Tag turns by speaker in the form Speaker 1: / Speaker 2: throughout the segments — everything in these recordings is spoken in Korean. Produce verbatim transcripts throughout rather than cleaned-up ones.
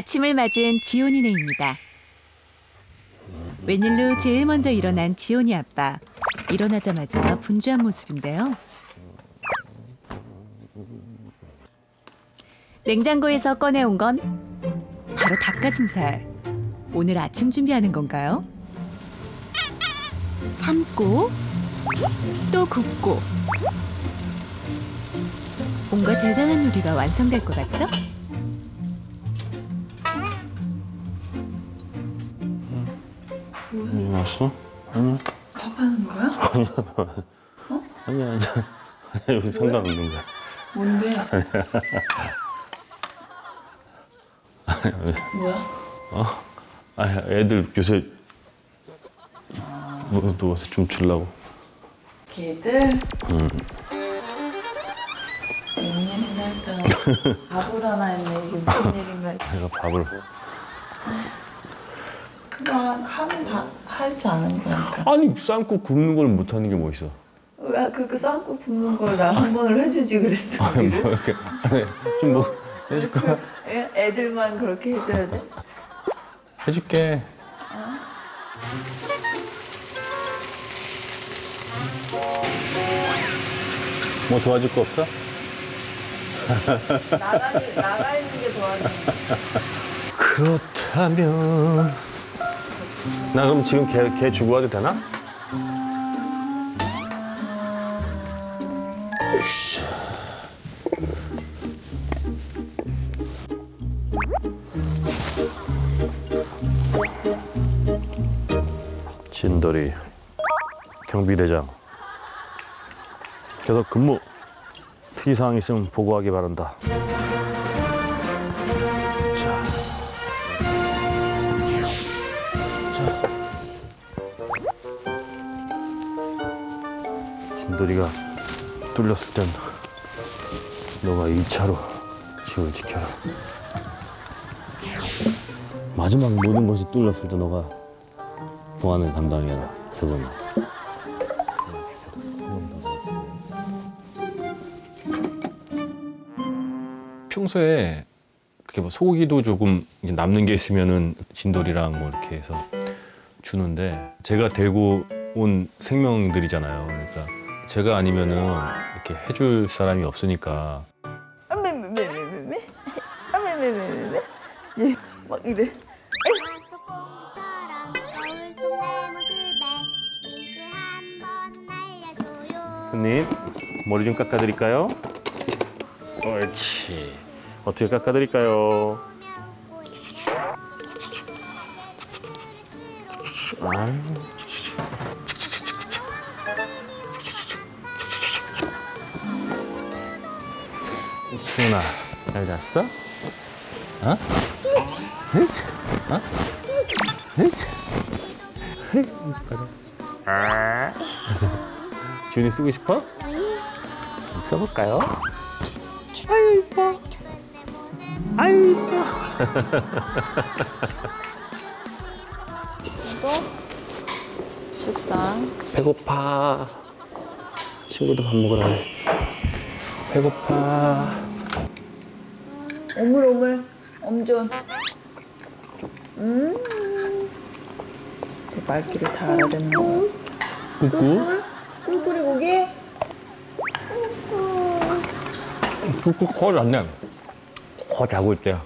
Speaker 1: 아침을 맞은 지온이네입니다. 웬일로 제일 먼저 일어난 지온이 아빠. 일어나자마자 분주한 모습인데요. 냉장고에서 꺼내온 건 바로 닭가슴살. 오늘 아침 준비하는 건가요? 삶고 또 굽고 뭔가 대단한 요리가 완성될 것 같죠?
Speaker 2: 응, 왔어? 아니야.
Speaker 3: 밥 하는 거야?
Speaker 2: 아니야.
Speaker 3: 어?
Speaker 2: 아니야, 아니야. 여기 상관없는 거야.
Speaker 3: 뭔데? 뭐야?
Speaker 2: 어? 아, 애들 요새 뭐 누워서 좀 주려고.
Speaker 3: 걔들?
Speaker 2: 응.
Speaker 3: 웬일인가 했다. 밥을 하나 했네. 이게 무슨 일인가 했다.
Speaker 2: 내가 밥을.
Speaker 3: 그만 하면 다 할지 않은 거니까.
Speaker 2: 아니, 삶고 굽는 걸 못하는 게 뭐 있어?
Speaker 3: 왜 그 삶고 굽는 걸 나 한 번을 해주지 그랬어.
Speaker 2: 아니, 뭐 이렇게. 아니, 좀 뭐 해줄까?
Speaker 3: 애, 애들만 그렇게 해줘야 돼?
Speaker 2: 해줄게.
Speaker 3: 어?
Speaker 2: 뭐 도와줄 거 없어?
Speaker 3: 나가기, 나가 있는 게 도와주는
Speaker 2: 그렇다면 나 그럼 지금 걔, 걔 주고 와도 되나? 으쌰. 진돌이 경비대장 계속 근무. 특이사항 있으면 보고하기 바란다. 자. 자. 진돌이가 뚫렸을 땐 너가 이 차로 지훈 지켜라. 마지막 모든 것이 뚫렸을 때 너가 보안을 담당해라. 그건. 평소에 그렇게 뭐 소고기도 조금 남는 게 있으면은 진돌이랑 뭐 이렇게 해서 주는데 제가 데리고 온 생명들이잖아요. 그러니까 제가 아니면은 이렇게 해줄 사람이 없으니까.
Speaker 3: 메메메메메 메메메메메 얘 막 이래.
Speaker 2: 손님 머리 좀 깎아드릴까요? 옳지. 어떻게 깎아드릴까요? 수은아, 잘 잤어? 어? 됐어? 어? 됐어? 아. 지훈이 쓰고 싶어? 써볼까요? 아유 이뻐. 아유 이뻐.
Speaker 3: 이거 식상.
Speaker 2: 배고파. 친구도 밥 먹으라 그래. 배고파.
Speaker 3: 오물오물 엄존. 음. 제 말귀를 다 알아듣는 거.
Speaker 2: 꾸꾸?
Speaker 3: 꿀꿀이 고기?
Speaker 2: 꾸꾸 코 잤네. 코 자고 있대요.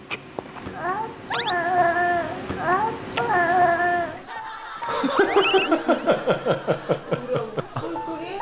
Speaker 3: 꿀꿀이?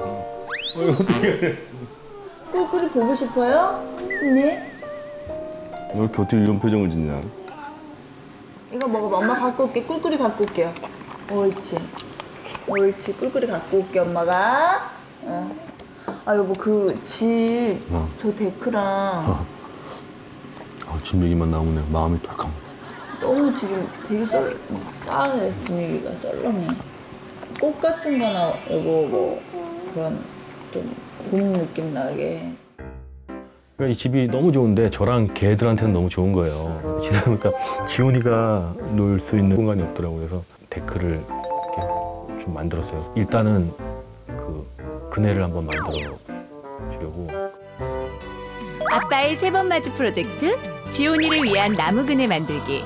Speaker 3: 꿀꿀이 보고 싶어요? 네.
Speaker 2: 왜 이렇게 어떻게 이런 표정을 짓냐?
Speaker 3: 이거 먹어봐. 엄마 갖고 올게. 꿀꿀이 갖고 올게요. 옳지. 옳지. 꿀꿀이 갖고 올게, 엄마가. 어. 아, 여보, 그 집,
Speaker 2: 어.
Speaker 3: 저 데크랑
Speaker 2: 어. 아, 집 얘기만 나오네. 마음이 덜컹.
Speaker 3: 너무 지금 되게 썰, 막 싸해, 분위기가 썰렁해. 꽃 같은 거나, 여보, 뭐, 그런 좀 봄 느낌 나게.
Speaker 2: 그러니까 이 집이 너무 좋은데 저랑 걔들한테는 너무 좋은 거예요. 지다 보니까 지훈이가 놀 수 있는 공간이 없더라고요. 그래서 데크를 이렇게 좀 만들었어요. 일단은 그 그네를 한번 만들어 주려고.
Speaker 1: 아빠의 세 번 맞이 프로젝트 지온이를 위한 나무 그네 만들기.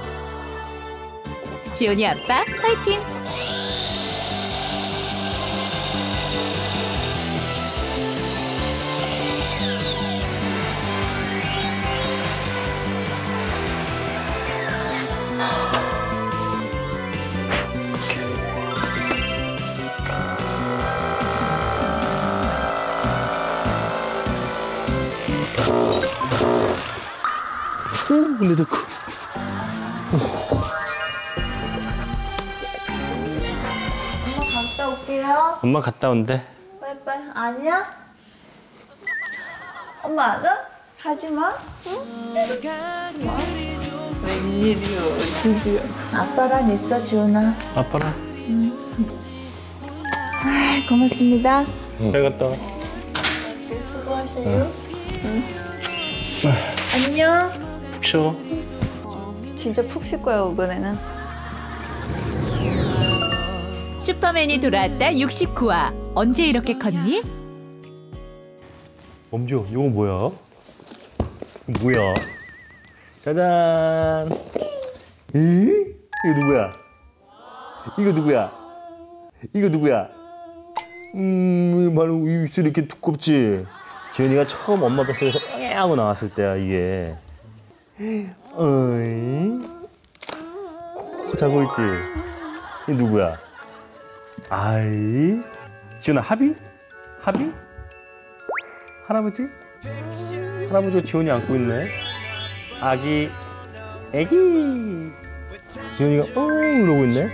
Speaker 1: 지온이 아빠 화이팅!
Speaker 2: 오, 근데 도
Speaker 3: 엄마 갔다 올게요.
Speaker 2: 엄마 갔다 온대.
Speaker 3: 빠이빠이. 아니야? 엄마 안 와? 가지 마. 응? 뭐? 웬일이요, 드디어. 아빠랑 있어, 지훈아.
Speaker 2: 아빠랑.
Speaker 3: 아, 고맙습니다.
Speaker 2: 응. 잘 갔다 와.
Speaker 3: 네, 수고하세요. 응. 안녕.
Speaker 2: 푹 쉬어.
Speaker 3: 진짜 푹 쉴 거야, 이번에는.
Speaker 1: 슈퍼맨이 돌아왔다 육십구 화. 언제 이렇게 컸니?
Speaker 2: 엄지호, 이거 뭐야? 이거 뭐야? 짜잔. 에? 이거 누구야? 이거 누구야? 이거 누구야? 음, 바로 입술이 이렇게 두껍지? 지훈이가 처음 엄마 뱃속에서 엉 하고 나왔을 때야, 이게. 어이? 코 자고 있지? 이 누구야? 아이? 지훈아, 하비? 하비? 할아버지? 할아버지가 지훈이 안고 있네. 아기, 애기. 지훈이가 응 이러고 있네.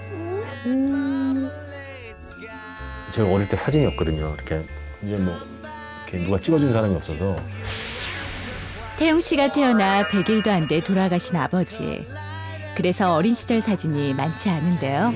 Speaker 2: 음. 제가 어릴 때 사진이 없거든요. 이렇게 이제 뭐 이렇게 누가 찍어준 사람이 없어서.
Speaker 1: 태용 씨가 태어나 백 일도 안 돼 돌아가신 아버지. 그래서 어린 시절 사진이 많지 않은데요.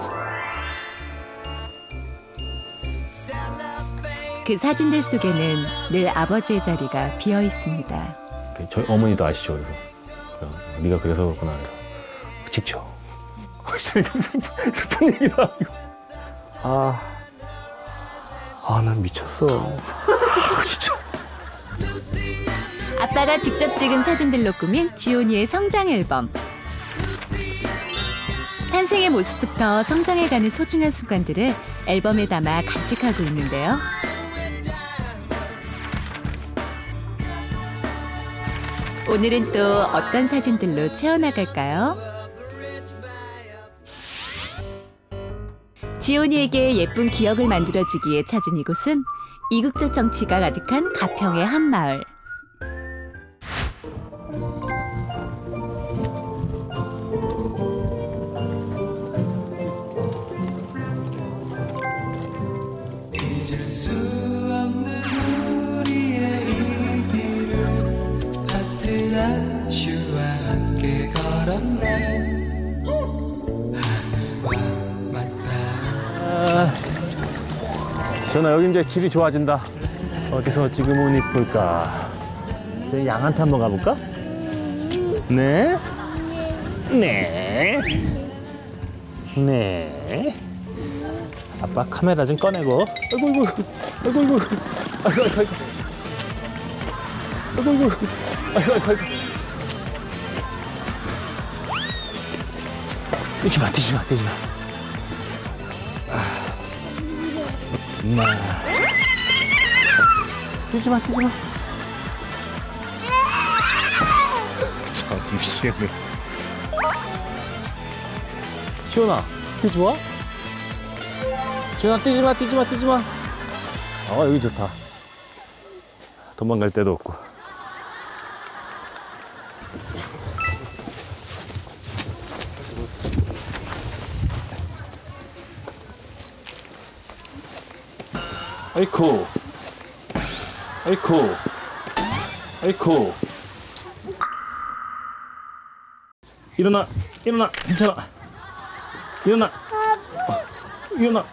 Speaker 1: 그 사진들 속에는 늘 아버지의 자리가 비어 있습니다.
Speaker 2: 저희 어머니도 아시죠, 이거. 네가 그래서 그렇구나. 직접. 슬픈, 슬픈 얘기다, 이거. 아, 아, 난 미쳤어. 아, 진짜.
Speaker 1: 아빠가 직접 찍은 사진들로 꾸민 지온이의 성장 앨범. 탄생의 모습부터 성장해가는 소중한 순간들을 앨범에 담아 간직하고 있는데요. 오늘은 또 어떤 사진들로 채워나갈까요? 지온이에게 예쁜 기억을 만들어주기에 찾은 이곳은 이국적 정치가 가득한 가평의 한 마을.
Speaker 4: 잊을 수 없는 우리의 이 길을 같은 아쉬와 함께 걸었네. 하늘과 맞닿아.
Speaker 2: 지훈아, 여기 이제 길이 좋아진다. 어디서 지금 옷 이쁠까? 저희 양한테 한번 가볼까? 네? 네? 네? 아빠 카메라 좀 꺼내고. 아이고, 아이고, 아이고, 아이고, 아이고, 아이고, 아이고, 아이고, 아이고, 아이고, 아이고, 아이고. 뛰지 마, 뛰지 마, 뛰지 마. 아, 엄마. 뛰지 마, 뛰지 마. 참, 미치겠네. 시원아, 길 좋아? 지훈아, 뛰지 마, 뛰지 마, 뛰지 마. 아, 여기 좋다. 도망갈 데도 없고. 아이쿠. 아이쿠. 아이쿠. 일어나, 일어나, 괜찮아. 일어나. 어, 일어나.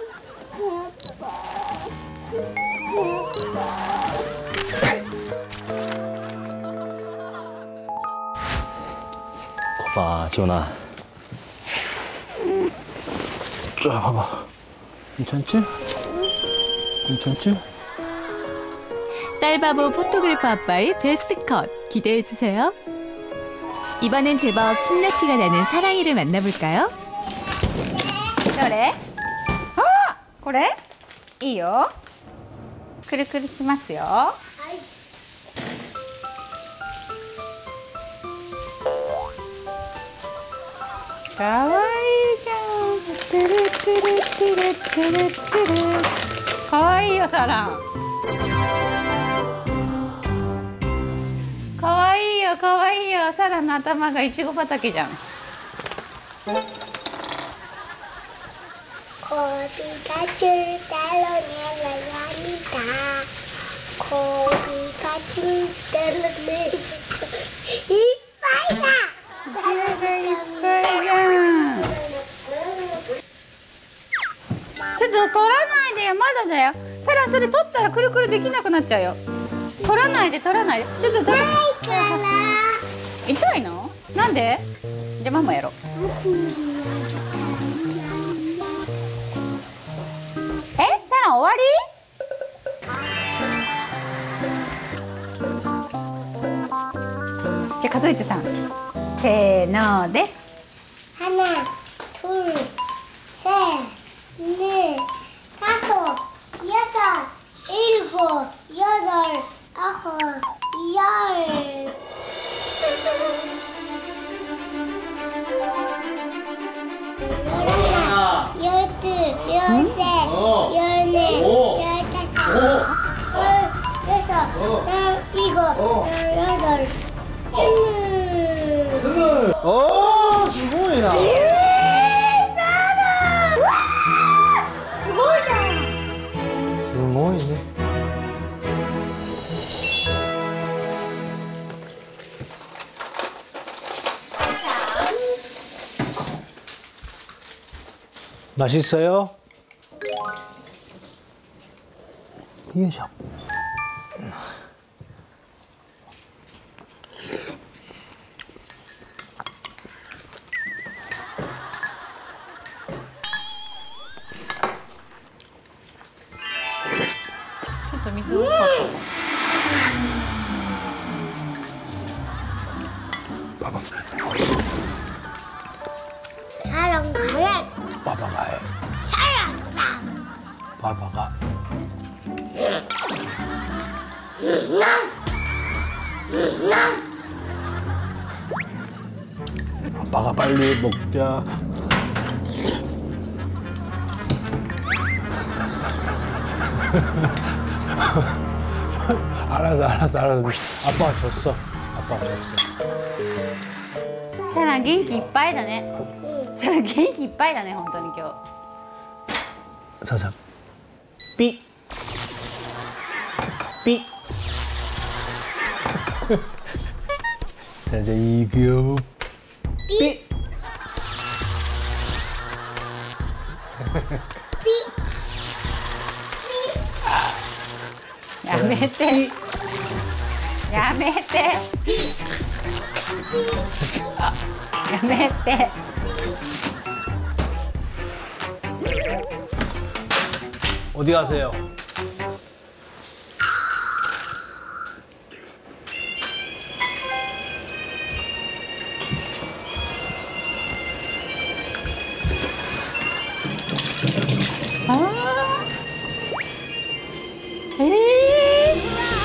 Speaker 2: 거봐, 지원아. 쫙 봐봐. 괜찮지? 괜찮지?
Speaker 1: 딸바보 포토그래퍼 아빠의 베스트 컷 기대해 주세요. 이번엔 제법 숨나티가 나는 사랑이를 만나볼까요?
Speaker 5: どれ？あら、これ？いいよ。くるくるしますよ。かわいいじゃん。トゥルトゥルトゥルトゥルトゥル。かわいいよサラン。かわいいよかわいいよ。サランの頭がいちご畑じゃん。
Speaker 6: 고기가 줄 대로 내려갑니다. 고기가 줄 대로 내려갑니다. 이빨이다!
Speaker 5: 이빨이다. ちょっと取らないでよ、まだだよ。サランそれ取ったらくるくるできなくなっちゃうよ。取らないで取らないで。ちょっと取らない。痛いの？なんで？じゃあママやろう。え、サラン終わり？じゃあ数えてさん。せーので。
Speaker 6: 하나, 둘, 셋, 넷, 다섯, 여섯, 일곱, 여덟, 아홉, 열. 열하나, 열둘, 열셋, 열넷, 열다섯, 열여섯, 열일곱, 열여덟, 스물.
Speaker 7: 스물. 오, 스물이나. すごいね。 맛있어요? 이셔. 봐봐.
Speaker 6: 사랑 가래.
Speaker 7: 봐봐가 해.
Speaker 6: 사랑다.
Speaker 7: 봐봐가. 아빠가 빨리 먹자. 알았어, 알았어, 알았어. 아빠가 줬어. 아빠가 줬어.
Speaker 5: サラン元気いっぱいだね。サラン元気いっぱいだね本当に今日。
Speaker 7: 사상. 삐. 삐. 자, 이제 이교. 삐.
Speaker 6: 삐.
Speaker 5: やめて。やめて。やめて。
Speaker 7: 어디 가세요?
Speaker 5: 아. 에이.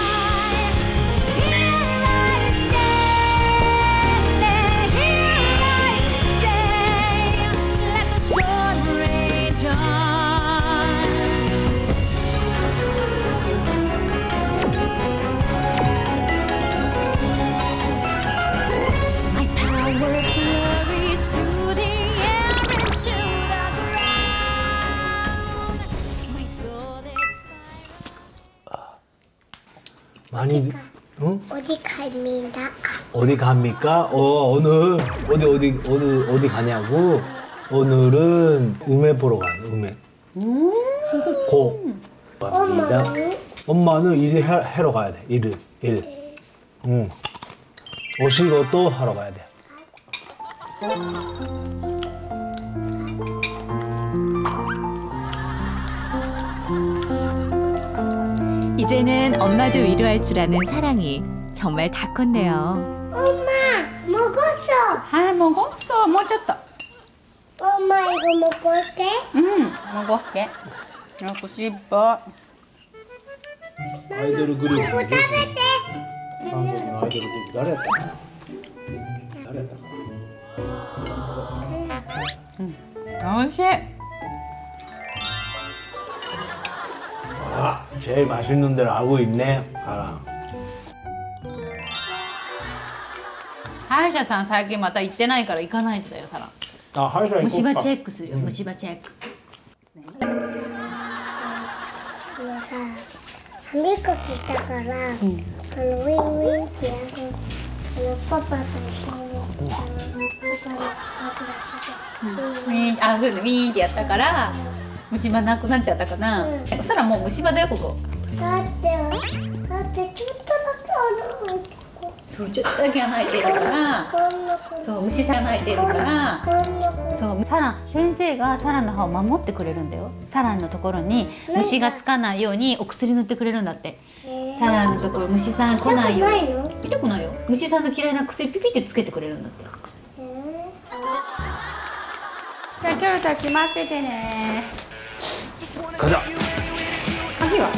Speaker 7: 많이 응?
Speaker 6: 어디 갑니다.
Speaker 7: 어디 갑니까? 어 오늘 어디 어디 어디 어디 가냐고? 오늘은 음회 보러 가요. 음회. 고. 갑니다.
Speaker 6: 엄마는?
Speaker 7: 엄마는 일을 해, 하러 가야 돼. 일을 일. 응. 오시고도 하러 가야 돼.
Speaker 1: 이제는 엄마도 위로할 줄 아는 사랑이 정말 다 컸네요.
Speaker 6: 엄마 먹었어.
Speaker 5: 아, 먹었어. 뭐ちょっと.
Speaker 6: 엄마 이거 먹을게.
Speaker 5: 응, 먹을게. 먹고 싶어.
Speaker 7: 아이돌 그룹.
Speaker 6: 이거食べて.
Speaker 7: 한국인 아이돌 그룹 잘했다. 잘했다.
Speaker 5: おいしい.
Speaker 7: 아, 제일 맛있는 데를 알고 있네. 아.
Speaker 5: 歯医者さん最近また行ってないから行かないとだよ、サラ。
Speaker 7: 아, 할수 있고.
Speaker 5: 虫歯チェックするよ、虫歯チェック。
Speaker 6: 이거 사歯磨きしたから、あのウィンウィンってやる。あのパパと一緒にあのパパの歯ブラシで。
Speaker 5: ウィーン、あ、そうね、ウィーンってやったから虫歯なくなっちゃったかな。
Speaker 6: うん
Speaker 5: そしたらもう虫歯だよ、ここ。
Speaker 6: だってだってちょっとだけある。
Speaker 5: そう、ちょっとだけ穴開いてるから。
Speaker 6: こんなこ
Speaker 5: そう、虫さん開いてるから。
Speaker 6: んなこ
Speaker 5: そう、サラ先生がサラの歯を守ってくれるんだよ。サラのところに虫がつかないようにお薬塗ってくれるんだって。サラのところ虫さん来ないように。
Speaker 6: 痛くないの？
Speaker 5: 痛くないよ。虫さんの嫌いな薬ピピってつけてくれるんだって。じゃあキョロたち待っててね。
Speaker 7: 가자.
Speaker 5: 鍵は？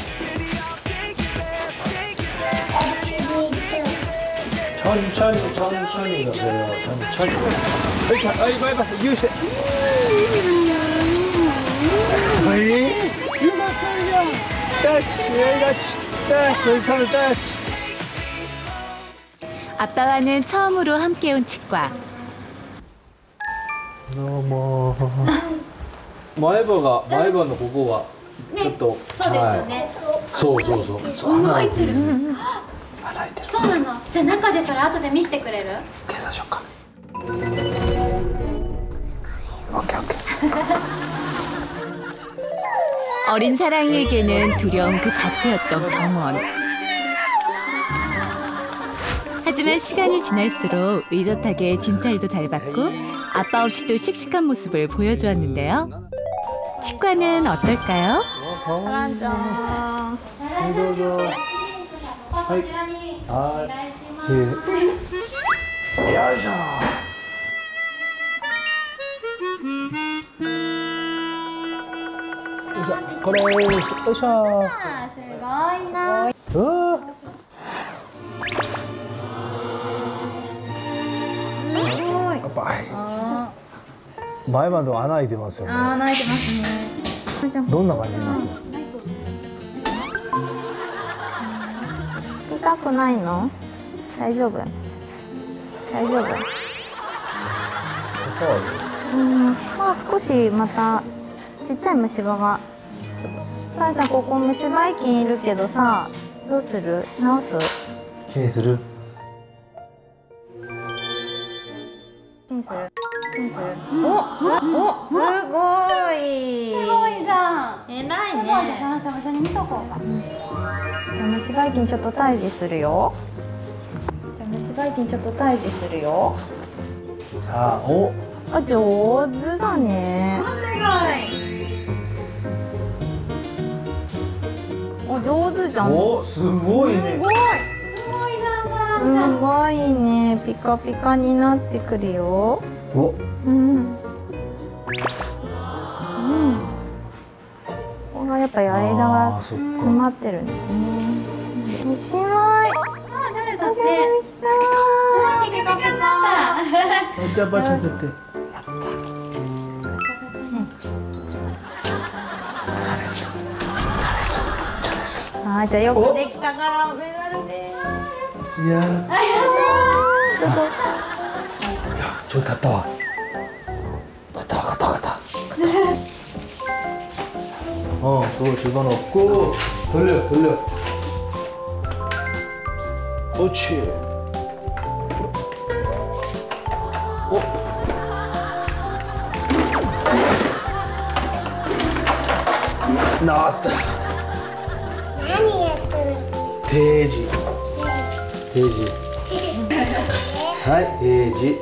Speaker 7: 천천히 천천히 가세요. 천천히. 자, 아이 바이 바이. 유세. 아이. 유마카야. 따치. 따치. 따치. 사는 따치.
Speaker 1: 아빠와는 처음으로 함께 온 치과.
Speaker 7: 너무. 마이버가 마이버의 ここはちょっと
Speaker 5: そうですよね。
Speaker 7: そうそうそう。
Speaker 5: 穴開いてる。
Speaker 7: 穴開いてる。
Speaker 5: そうなの。じゃあ中でそれ後で見せてくれる？
Speaker 7: 計算しようか。オッケーオッケー。
Speaker 1: 어린 사랑이에게는 두려움 그 자체였던 병원. 하지만 시간이 지날수록 의젓하게 진찰도 잘 받고 아빠 없이도 씩씩한 모습을 보여주었는데요. 치과는 어떨까요?
Speaker 5: ランちゃん。
Speaker 7: どうぞ。はい。はい。せーの。よいしょ。よいしょ。よいしょ。これをして。よいしょ。
Speaker 5: すごいな。
Speaker 7: うわ。やっぱはい。前歯の穴開いてますよね。
Speaker 3: 穴開いてますね。
Speaker 7: どんな感じになってますか。
Speaker 3: 痛くないの？大丈夫？大丈夫？うん、まあ少しまたちっちゃい虫歯が。ちょっとさあちゃんここ虫歯菌いるけどさ、どうする？直す？
Speaker 7: 気にする。
Speaker 3: 気にする？気にする？お、すお、すごい。
Speaker 5: すごいじゃん。
Speaker 3: 偉いね。
Speaker 5: サラちゃんも一緒に見とこうか。
Speaker 3: じゃあ虫歯菌ちょっと退治するよ。じゃあ虫歯菌ちょっと退治するよ。
Speaker 7: さあ、お。
Speaker 3: あ、上手だね。お、上手じゃん。
Speaker 7: お、すごいね。
Speaker 5: すごいじゃん、サラちゃん。
Speaker 3: すごいね。ピカピカになってくるよ。
Speaker 7: お。
Speaker 3: うん。うん。ここがやっぱり間が
Speaker 7: あーそっか
Speaker 3: 詰まってるんですね。おしまい。
Speaker 5: あ、誰だって。
Speaker 3: できた
Speaker 5: ピカピカになった。
Speaker 7: お茶ばちゃってて。
Speaker 3: ー。はい、じゃあよくできたからメダルで。
Speaker 7: いやー。
Speaker 3: ちょっと。
Speaker 7: ちょい買ったわ。買ったわ買ったわ買った。어, 그거 집어넣고 돌려, 돌려. 그렇지. 어? 나왔다.
Speaker 6: 何やってるの？
Speaker 7: 돼지. 돼지. 하이, 돼지.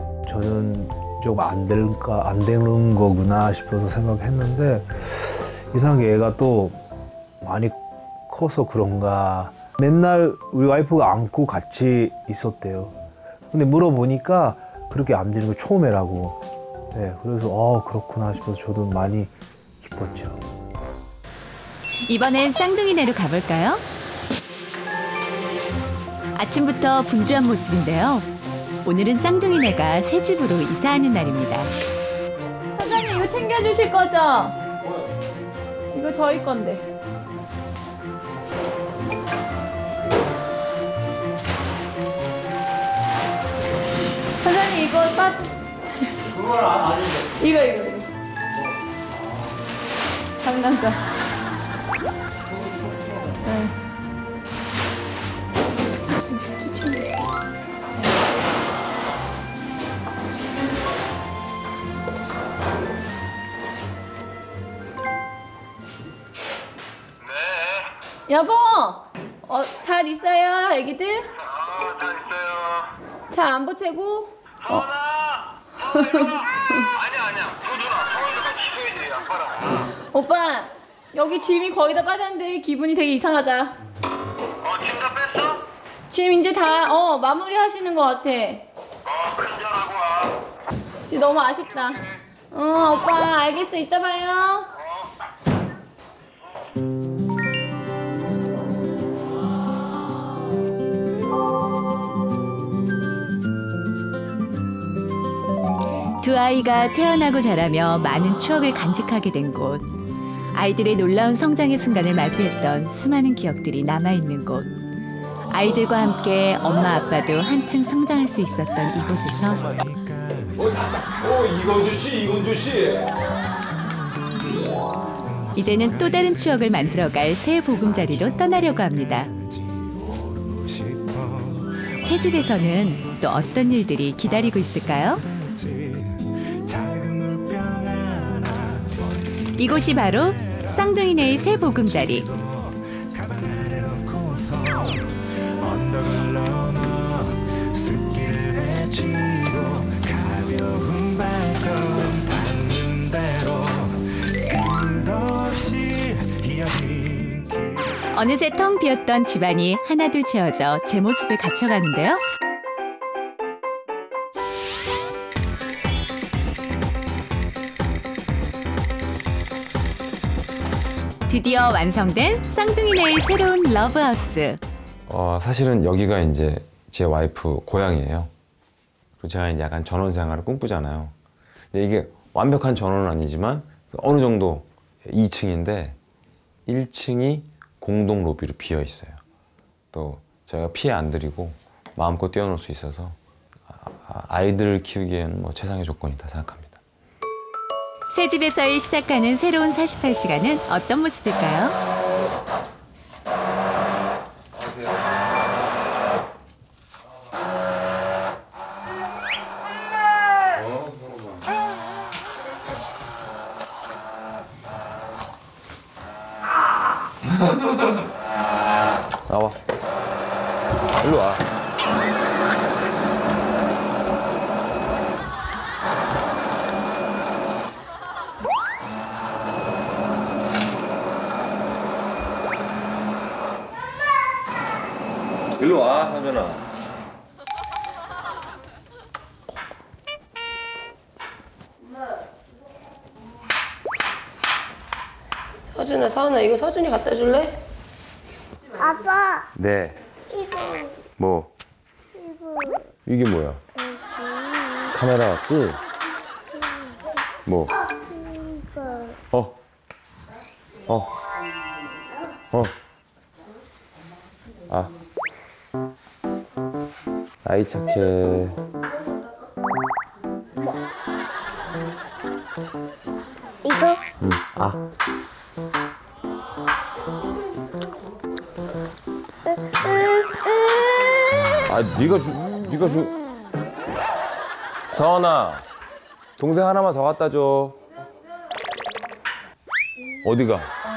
Speaker 7: 저는 좀 안 될까 안 되는 거구나 싶어서 생각했는데 이상하게 애가 또 많이 커서 그런가 맨날 우리 와이프가 안고 같이 있었대요. 근데 물어보니까 그렇게 안지는 거 처음이라고. 네, 그래서 어 그렇구나 싶어서 저도 많이 기뻤죠.
Speaker 1: 이번엔 쌍둥이네로 가볼까요? 아침부터 분주한 모습인데요. 오늘은 쌍둥이네가 새 집으로 이사하는 날입니다.
Speaker 5: 사장님 이거 챙겨주실 거죠? 이거 저희 건데. 사장님 이거 빠. 그건 아닌데. 이거 이거 이거. 장난감. 네. 여보, 어, 잘 있어요, 애기들?
Speaker 8: 어, 잘 있어요.
Speaker 5: 잘 안 보채고?
Speaker 8: 서원아! 서원아, 일어나! 아니야, 아니야. 서준아, 서원이가 같이 쉬어야지, 아빠랑.
Speaker 5: 오빠, 여기 짐이 거의 다 빠졌는데 기분이 되게 이상하다.
Speaker 8: 어, 짐 다 뺐어?
Speaker 5: 짐 이제 다, 어, 마무리 하시는 것 같아.
Speaker 8: 어, 큰절하고 와.
Speaker 5: 진짜 너무 아쉽다. 어, 오빠, 알겠어. 이따 봐요.
Speaker 1: 두 아이가 태어나고 자라며 많은 추억을 간직하게 된 곳. 아이들의 놀라운 성장의 순간을 마주했던 수많은 기억들이 남아있는 곳. 아이들과 함께 엄마 아빠도 한층 성장할 수 있었던 이곳에서
Speaker 9: 어, 이건주 씨, 이건주 씨.
Speaker 1: 이제는 또 다른 추억을 만들어갈 새 보금자리로 떠나려고 합니다. 새 집에서는 또 어떤 일들이 기다리고 있을까요? 이곳이 바로 쌍둥이네의 새 보금자리. 어느새 텅 비었던 집안이 하나둘 채워져 제 모습을 갖춰가는데요. 드디어 완성된 쌍둥이네의 새로운 러브하우스.
Speaker 10: 어, 사실은 여기가 이제 제 와이프 고향이에요. 그리고 제가 이제 약간 전원 생활을 꿈꾸잖아요. 근데 이게 완벽한 전원은 아니지만 어느 정도 이 층인데 일 층이 공동 로비로 비어 있어요. 또 저희가 피해 안 드리고 마음껏 뛰어놀 수 있어서 아이들을 키우기에는 뭐 최상의 조건이다 생각합니다.
Speaker 1: 새 집에서의 시작하는 새로운 사십팔 시간은 어떤 모습일까요?
Speaker 10: 나와. 일로 와. 일로 와, 서준아.
Speaker 11: 서준아, 서은아, 이거 서준이 갖다 줄래?
Speaker 6: 아빠,
Speaker 10: 네.
Speaker 6: 이거,
Speaker 10: 뭐?
Speaker 6: 이거,
Speaker 10: 이게 뭐야? 카메라 왔지? 뭐?
Speaker 6: 이거.
Speaker 10: 어? 어? 어? 아. 아이 착해.
Speaker 6: 이거?
Speaker 10: 응. 아. 아, 네가 주, 네가 주. 서원아, 동생 하나만 더 갖다 줘. 어디가?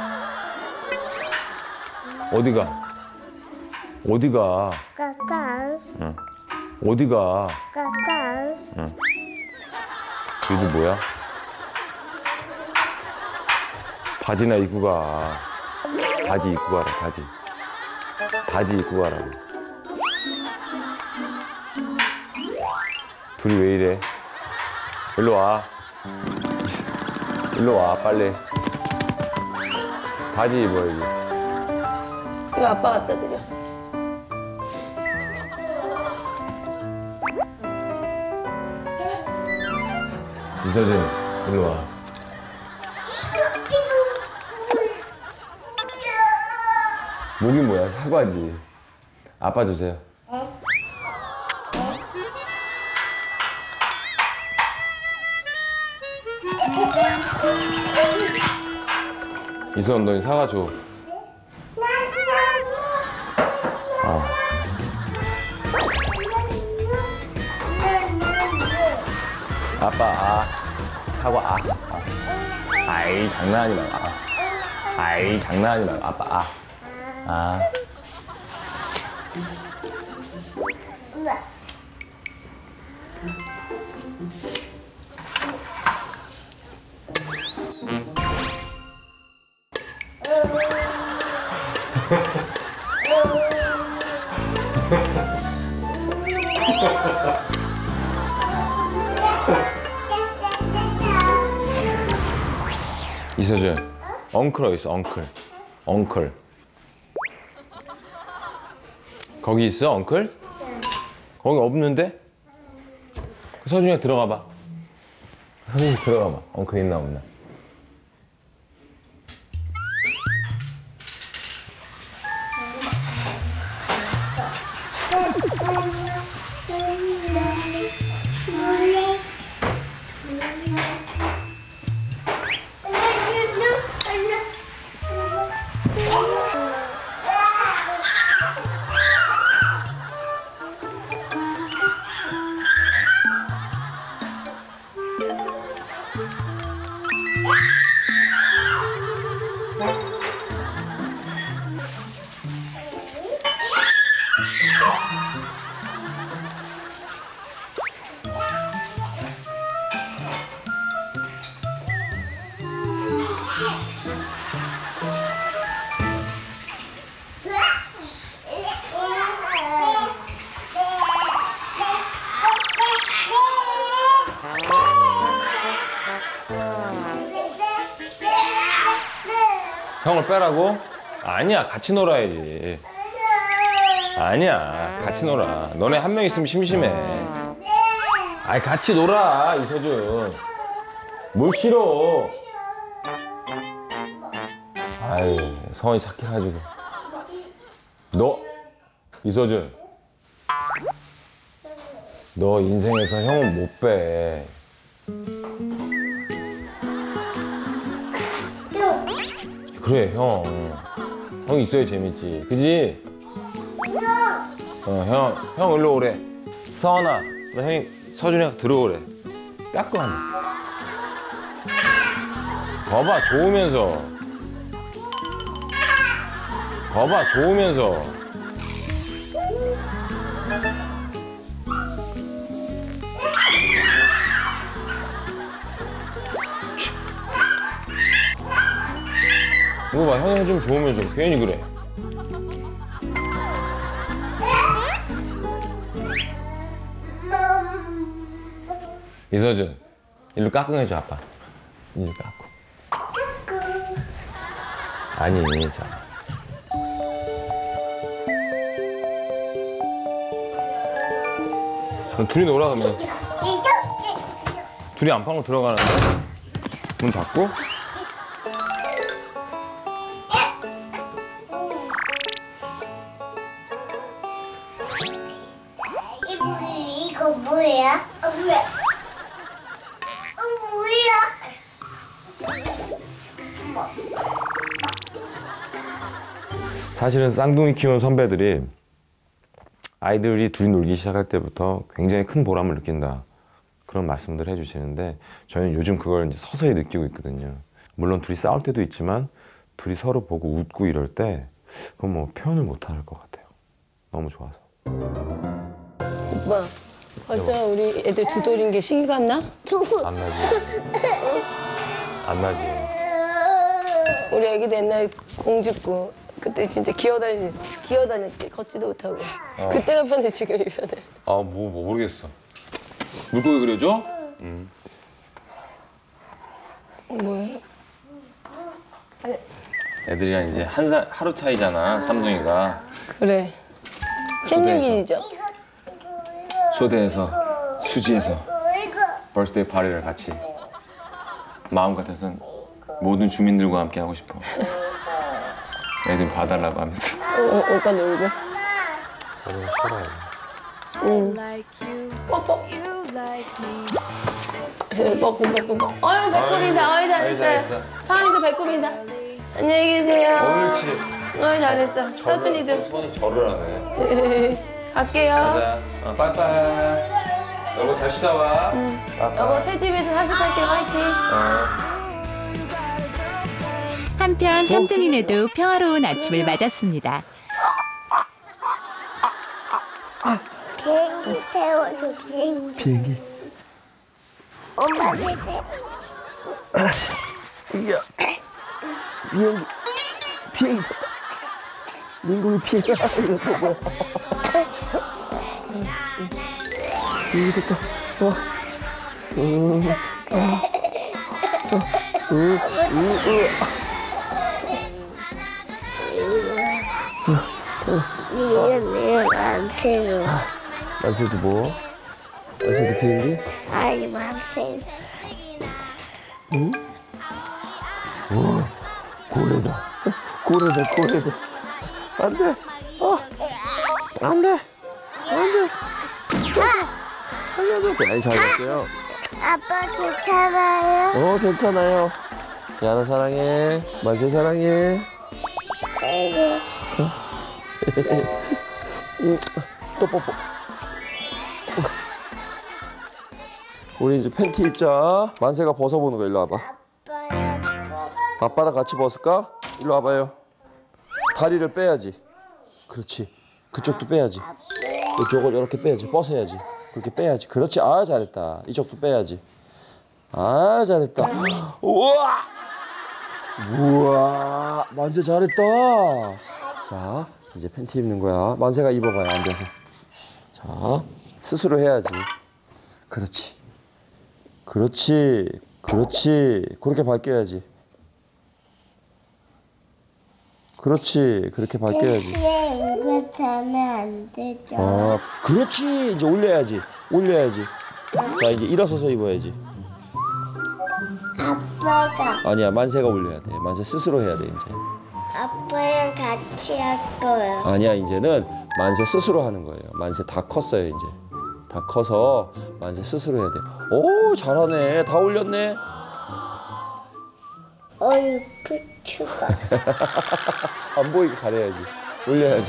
Speaker 10: 어디가? 어디가?
Speaker 6: 까까,
Speaker 10: 응. 어디가?
Speaker 6: 까까.
Speaker 10: 응. 얘들 뭐야? 바지나 입고 가. 바지 입고 가라, 바지. 바지 입고 가라고. 둘이 왜 이래? 일로 와. 일로 와, 빨리. 바지 입어야지.
Speaker 11: 이거 아빠 갖다 드려.
Speaker 10: 이서진, 일로 와. 목이 뭐야? 사과지. 아빠 주세요. 이선, 너 사과 줘. 아. 아빠, 아. 사과, 아. 아. 아이, 장난하지 말고. 아. 아이, 장난하지 말고. 아빠, 아. 아. 이서준, 엉클 어디 있어? 엉클, 엉클. 거기 있어, 엉클? 거기 없는데? 서준이가 들어가 봐. 서준이 들어가 봐. 엉클 있나 없나? 형을 빼라고? 아니야, 같이 놀아야지. 아니야, 같이 놀아. 너네 한 명 있으면 심심해. 아이, 같이 놀아, 이서준. 뭘 싫어. 아유, 성원이 착해가지고. 너, 이서준. 너 인생에서 형은 못 빼. 그래, 형. 형 있어야 재밌지. 그지? 어, 형, 형 일로 오래. 서원아, 너 형이 서준이가 들어오래. 따끔하네. 거봐, 좋으면서. 거봐, 좋으면서. 이거 봐, 형이 좀 좋으면서 괜히 그래. 이서준, 일로 까꿍해줘, 아빠. 일로 까꿍. 아니, 자. 그럼 둘이 놀아, 그러면. 둘이 안방으로 들어가는데? 문 닫고?
Speaker 6: 이거 뭐야? 어, 뭐야? 어, 뭐야?
Speaker 10: 사실은 쌍둥이 키우는 선배들이 아이들이 둘이 놀기 시작할 때부터 굉장히 큰 보람을 느낀다. 그런 말씀들 해주시는데 저희는 요즘 그걸 이제 서서히 느끼고 있거든요. 물론 둘이 싸울 때도 있지만 둘이 서로 보고 웃고 이럴 때 그건 뭐 표현을 못 할 것 같아요. 너무 좋아서.
Speaker 11: 오빠, 벌써 우리 애들 두돌인 게 시기가 안 나?
Speaker 10: 안 나지. 안 나지.
Speaker 11: 우리 애기도 옛날 공주꾸 그때 진짜 기어다니 기어다녔지 걷지도 못하고
Speaker 10: 어.
Speaker 11: 그때가 편해 지금이 편해.
Speaker 10: 아뭐 뭐 모르겠어. 물고기 그려줘? 응.
Speaker 11: 뭐야?
Speaker 10: 애들이랑 이제 한 살 하루 차이잖아 삼둥이가.
Speaker 11: 그래. 십육 일이죠.
Speaker 10: 초대해서 수지에서 벌스데이 파티를 같이 마음 같아선 모든 주민들과 함께 하고 싶어. 애들 봐달라고 하면서.
Speaker 11: 어, 오빠 놀고.
Speaker 10: 너무 싫어요.
Speaker 11: 응. 뽀뽀. 뽀뽀 뽀뽀 뽀뽀. 어유 배꼽 인사. 어유 잘했어요. 상황에서 배꼽 인사. 안녕히 계세요.
Speaker 10: 옳지.
Speaker 11: 어유 잘했어. 서준이도.
Speaker 10: 손이 절을 하네.
Speaker 11: 갈게요.
Speaker 10: 가자. 어, 빠이빠이. 여보 잘 쉬다 와.
Speaker 11: 응.
Speaker 10: 빠이빠이.
Speaker 11: 여보 새 집에서 사십팔 시간 화이팅.
Speaker 10: 어.
Speaker 1: 한편 삼둥이네도 평화로운 아침을 맞았습니다.
Speaker 6: 비행기 태워줘 비행기. 비행기. 엄마 세세.
Speaker 12: 이야. 비행기. 비행기. 민국이 비행기. 이거 또 뭐야? 비행기 됐다. 어. 음. 어. 어. 으. 으. 으.
Speaker 6: 이건 내가 안 태워.
Speaker 12: 만세도 뭐? 만세도 비행기?
Speaker 6: 아니 만세.
Speaker 12: 응? 우와, 고래다. 고래다, 고래다. 안 돼. 어. 안 돼. 안 돼. 살려줘. 많이 잘 갔어요.
Speaker 6: 아빠 괜찮아요?
Speaker 12: 어, 괜찮아요. 야나 사랑해. 만세 사랑해.
Speaker 6: 네.
Speaker 12: 응, 또 뽀뽀. 우리 이제 팬티 입자. 만세가 벗어보는 거 일로 와봐. 아빠랑 같이 벗을까? 일로 와봐요. 다리를 빼야지. 그렇지. 그쪽도 빼야지. 이쪽을 이렇게 빼야지. 벗어야지. 그렇게 빼야지. 그렇지. 아 잘했다. 이쪽도 빼야지. 아 잘했다. 우와. 우와. 만세 잘했다. 자 이제 팬티 입는 거야. 만세가 입어봐요. 앉아서. 자 스스로 해야지. 그렇지. 그렇지. 그렇지. 그렇게 밝혀야지. 그렇지. 그렇게 밝혀야지.
Speaker 6: 이거 하면 안 되죠.
Speaker 12: 아, 그렇지. 이제 올려야지. 올려야지. 자, 이제 일어서서 입어야지.
Speaker 6: 아빠가
Speaker 12: 아니야, 만세가 올려야 돼. 만세 스스로 해야 돼, 이제.
Speaker 6: 아빠랑 같이 할 거예요.
Speaker 12: 아니야, 이제는 만세 스스로 하는 거예요. 만세 다 컸어요, 이제. 다 커서 만세 스스로 해야 돼. 오, 잘하네. 다 올렸네.
Speaker 6: 어이, 부추가.
Speaker 12: 안 보이게 가려야지. 올려야지.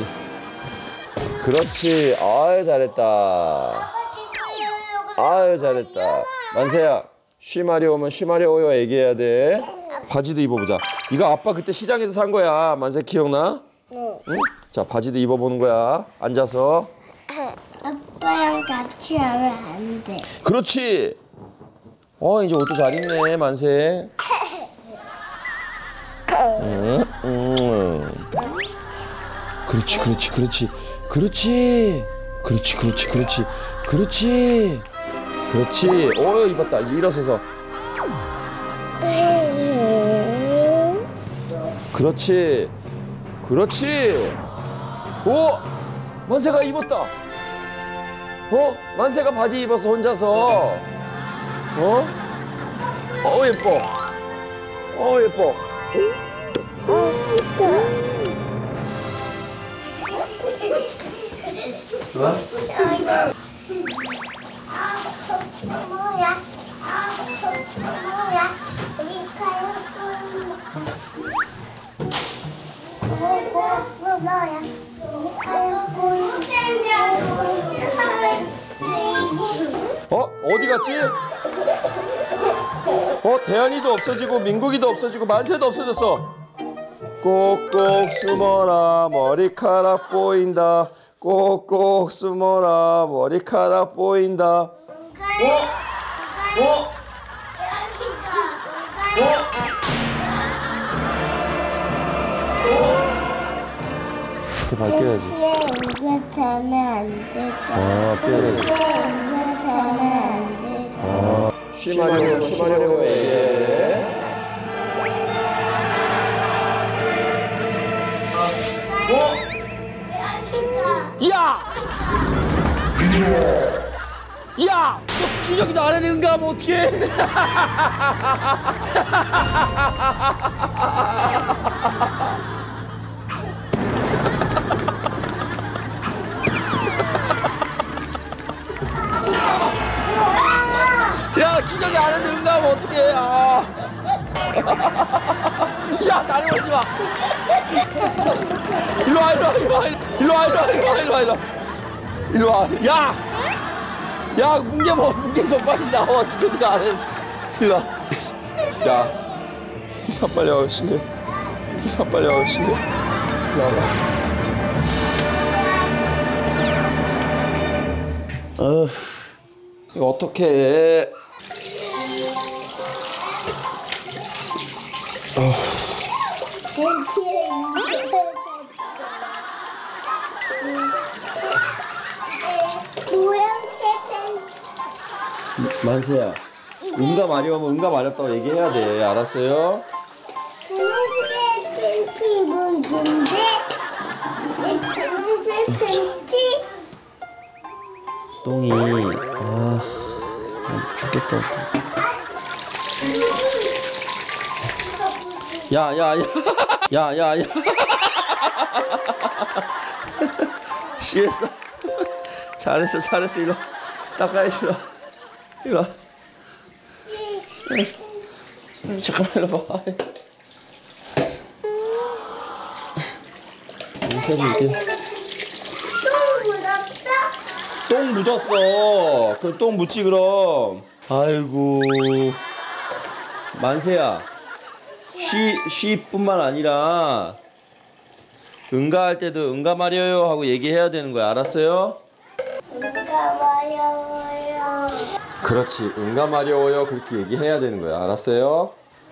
Speaker 12: 그렇지. 아유, 잘했다. 아유, 잘했다. 만세야, 쉬마려오면 쉬마려워요 얘기해야 돼. 바지도 입어보자. 이거 아빠 그때 시장에서 산 거야. 만세 기억나?
Speaker 6: 응.
Speaker 12: 응? 자, 바지도 입어보는 거야. 앉아서.
Speaker 6: 아빠랑 같이 하면 안 돼.
Speaker 12: 그렇지. 어, 이제 옷도 잘 입네, 만세. 응, 응. 그렇지, 그렇지, 그렇지, 그렇지, 그렇지, 그렇지, 그렇지, 그렇지, 그렇지. 오, 입었다. 이제 일어서서. 그렇지, 그렇지. 오, 만세가 입었다. 어, 만세가 바지 입었어 혼자서. 어, 어 예뻐. 어 예뻐. 좋아?
Speaker 6: 뭐야? 뭐야? 우리 가요. 뭐야? 우리 가요.
Speaker 12: 어? 어디 갔지? 어? 대한이도 없어지고 민국이도 없어지고 만세도 없어졌어. 꼭꼭 숨어라 머리카락 보인다. 꼭꼭 숨어라 머리카락 보인다. 어? 어? 어? 밝혀야지.
Speaker 6: 벤치에 응가 타면 안 되죠.
Speaker 12: 아, 빼야지.
Speaker 6: 벤치에 응가 타면 안 되죠.
Speaker 12: 아, 쉬마려고, 쉬마려고 얘기해. 야! 야! 너 기저귀도 안 해는 응가하면 어떡해? 야, 기저귀 안 해는 응가하면 어떡해? 아. 야, 다리 올리지 마. 일로 와, 일로 와, 일로 와, 일로 와, 일로 와, 일로 와, 일로 와, 일로 와. 일로 와. 야! 야, 뭉개 뭐, 뭉개 좀 빨리 나와. 기저귀도 안 해. 일로 와. 야. 야, 빨리 와, 씨. 야, 빨리 와, 씨. 일로 와봐. 어, 이거 어떡해. 어.
Speaker 6: 벤치에 응가 모양새 벤치.
Speaker 12: 만세야, 응가 마려우면 응가 마렵다고 얘기해야 돼. 알았어요?
Speaker 6: 분홍색 벤치 문제인데 이 분홍색 벤치
Speaker 12: 똥이 아 죽겠다. 야야야 야야야 씨했어. 잘했어 잘했어. 일로 닦아야지. 일로 일로 잠깐만 일로 봐. 해줄게.
Speaker 6: 똥 묻었어?
Speaker 12: 똥 묻었어. 그럼 똥 묻지 그럼. 아이고 만세야. 쉬 쉬뿐만 아니라 응가할 때도 응가 마려요 하고 얘기해야 되는 거야. 알았어요?
Speaker 6: 응가 마려워요.
Speaker 12: 그렇지. 응가 마려워요. 그렇게 얘기해야 되는 거야. 알았어요?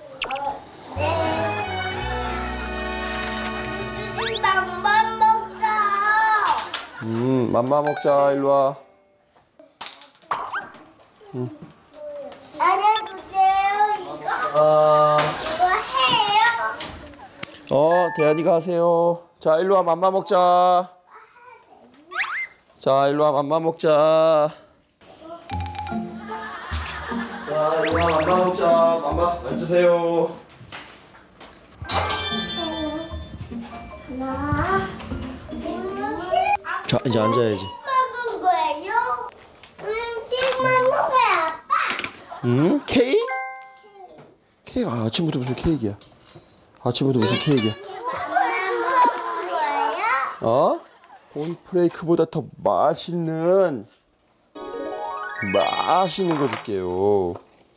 Speaker 6: 네. 우리 맘만 먹자.
Speaker 12: 음, 맘마 먹자. 일로 와. 음.
Speaker 6: 알려주세요. 이거
Speaker 12: 아.
Speaker 6: 이거 해요.
Speaker 12: 어, 대한이가 하세요. 자, 일로 와. 맘마 먹자. 자, 일로 와. 맘마 먹자. 자, 일로 와. 맘마 먹자. 맘마 앉으세요.
Speaker 6: 하나.
Speaker 12: 자, 이제 앉아야지.
Speaker 6: 먹은 거예요? 응, 띵만 먹어요, 아빠.
Speaker 12: 응? 케이크? 케이크. 아, 아침부터 무슨 케이크야? 아침부터 무슨 케이크야?
Speaker 6: 띵만 먹은 거예요?
Speaker 12: 어? 콘프레이크보다 더 맛있는 맛있는 거 줄게요.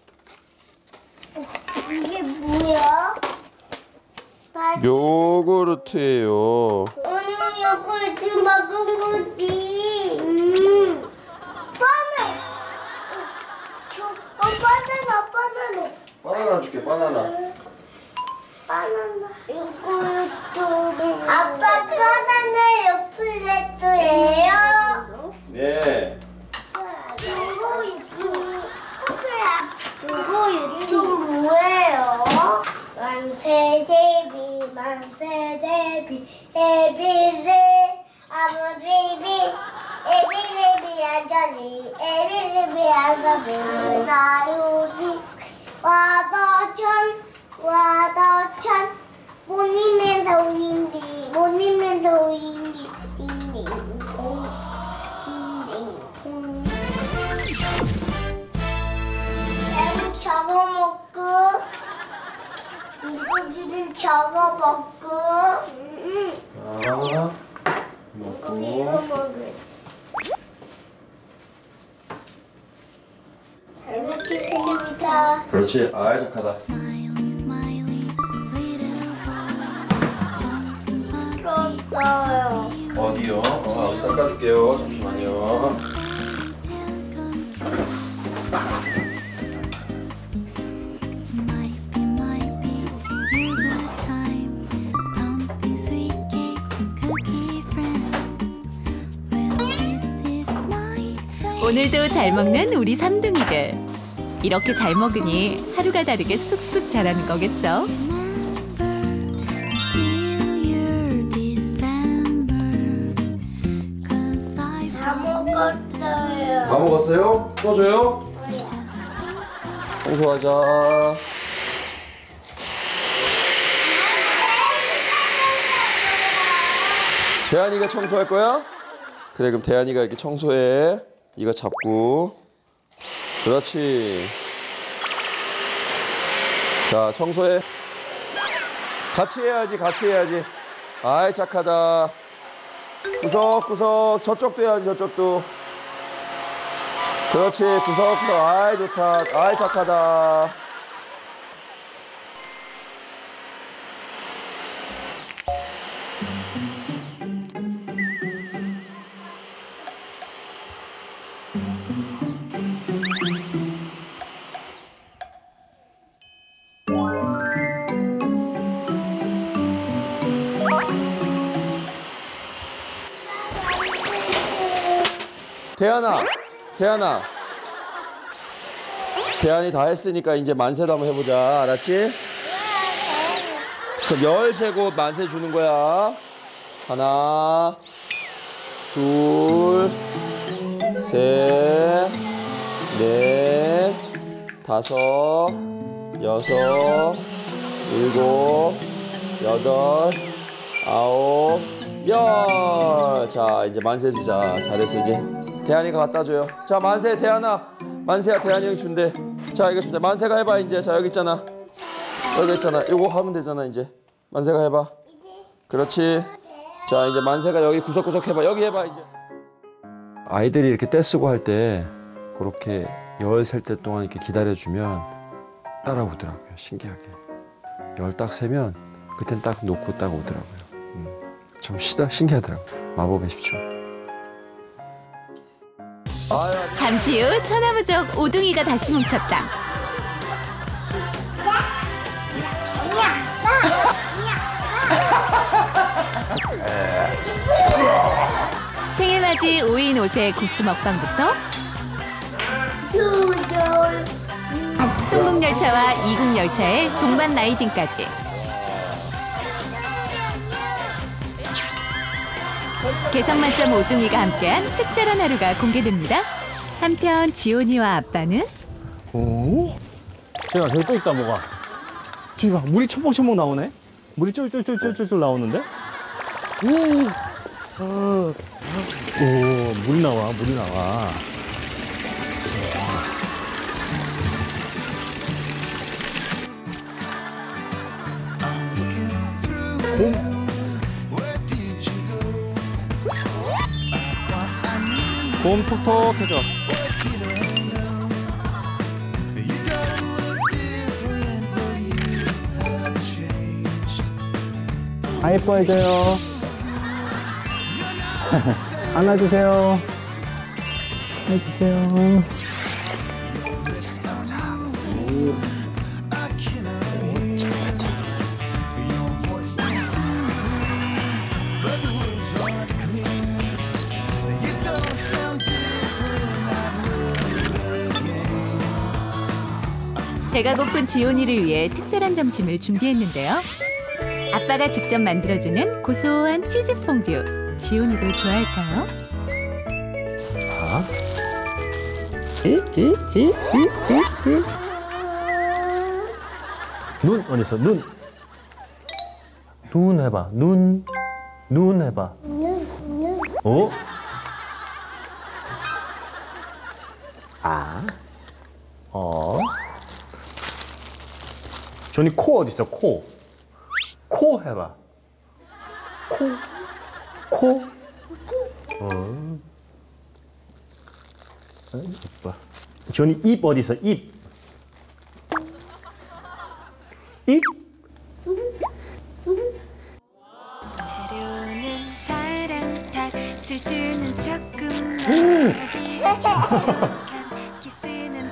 Speaker 6: 이게 뭐야? 맛-
Speaker 12: 요구르트예요.
Speaker 6: 오늘 요거트 먹은 거지. 음. 바나나. 저, 어, 바나나, 바나나.
Speaker 12: 바나나 줄게. 바나나.
Speaker 6: 바나나. 요거트. 아빠, 바나나 요플레트예요?
Speaker 12: 네.
Speaker 6: 이거 유튜브. 이거 유튜브 뭐예요? 만세제비, 만세제비, 에비제, 아버지비, 에비제비 안전비, 에비제비 안전비, 나요지, 와더천, 와더천, 못이면서 우인디, 못이면서 우인디, 딩딩동, 딩딩동. 햄 접어먹고, 물고기는 접어먹고, 음,
Speaker 12: 자,
Speaker 6: 물고기 이거
Speaker 12: 먹고.
Speaker 6: 먹을. 잘 먹겠습니다.
Speaker 12: 그렇지. 아, 착하다.
Speaker 6: 줬어요.
Speaker 12: 어디요? 어, 닦아줄게요. 잠시만요.
Speaker 13: Sweet cake, cookie, friend.
Speaker 1: 오늘도 잘 먹는 우리 삼둥이들. 이렇게 잘 먹으니 하루가 다르게 쑥쑥 자라는 거겠죠.
Speaker 6: 다 먹었어요.
Speaker 12: 다 먹었어요? 또 줘요? 청소하자. 대한이가 청소할 거야? 그래, 그럼 대한이가 이렇게 청소해. 이거 잡고. 그렇지. 자, 청소해. 같이 해야지, 같이 해야지. 아이, 착하다. 구석구석. 저쪽도 해야지, 저쪽도. 그렇지, 구석구석. 아이, 좋다. 아이, 착하다. 대한아, 대한아. 대한이 다 했으니까 이제 만세도 한번 해보자. 알았지? 그럼 열 세고 만세 주는 거야. 하나, 둘, 셋, 넷, 다섯, 여섯, 일곱, 여덟, 아홉, 열. 자, 이제 만세 주자. 잘했어, 이제. 대한이가 갖다 줘요. 자, 만세, 대한아. 만세야, 대한이 형이 준대. 자, 이거 준대. 만세가 해봐, 이제. 자, 여기 있잖아. 여기 있잖아. 이거 하면 되잖아, 이제. 만세가 해봐. 그렇지. 자, 이제 만세가 여기 구석구석 해봐. 여기 해봐, 이제. 아이들이 이렇게 떼쓰고 할 때 그렇게 열 셀 때 동안 이렇게 기다려주면 따라오더라고요. 신기하게. 열 딱 세면 그땐 딱 놓고 딱 오더라고요. 음, 참 시다, 신기하더라고요. 마법의 십 초.
Speaker 1: 잠시 후 천하무적 오둥이가 다시 뭉쳤다. 생일맞이 오인 옷의 국수 먹방부터 송국열차와 이국열차의 동반 라이딩까지. 개성 만점 오둥이가 함께한 특별한 하루가 공개됩니다. 한편 지온이와 아빠는
Speaker 7: 오? 제가 저기 또 있다 뭐가. 저기 봐, 물이 첨벙첨벙 나오네. 물이 쫄쫄쫄쫄쫄 나오는데. 오, 어. 오, 물이 나와, 물이 나와. 곰. 곰 톡톡해져. 아, 예뻐해줘요. 안아주세요. 해주세요.
Speaker 1: 배가 고픈 지온이를 위해 특별한 점심을 준비했는데요. 아빠가 직접 만들어주는 고소한 치즈 퐁듀. 지온이도 좋아할까요?
Speaker 7: 자. 이, 이, 이, 이, 이, 이. 눈 어디 있어? 눈. 눈 해봐. 눈. 눈 해봐. 어? 아. 어. 조니 코 어디 있어? 코. 코 해봐. 코. 코. 어. 예뻐. 조니 입 어디 있어? 입. 입.
Speaker 13: 재료는 사랑 닭 쓸데는 조금만 키스는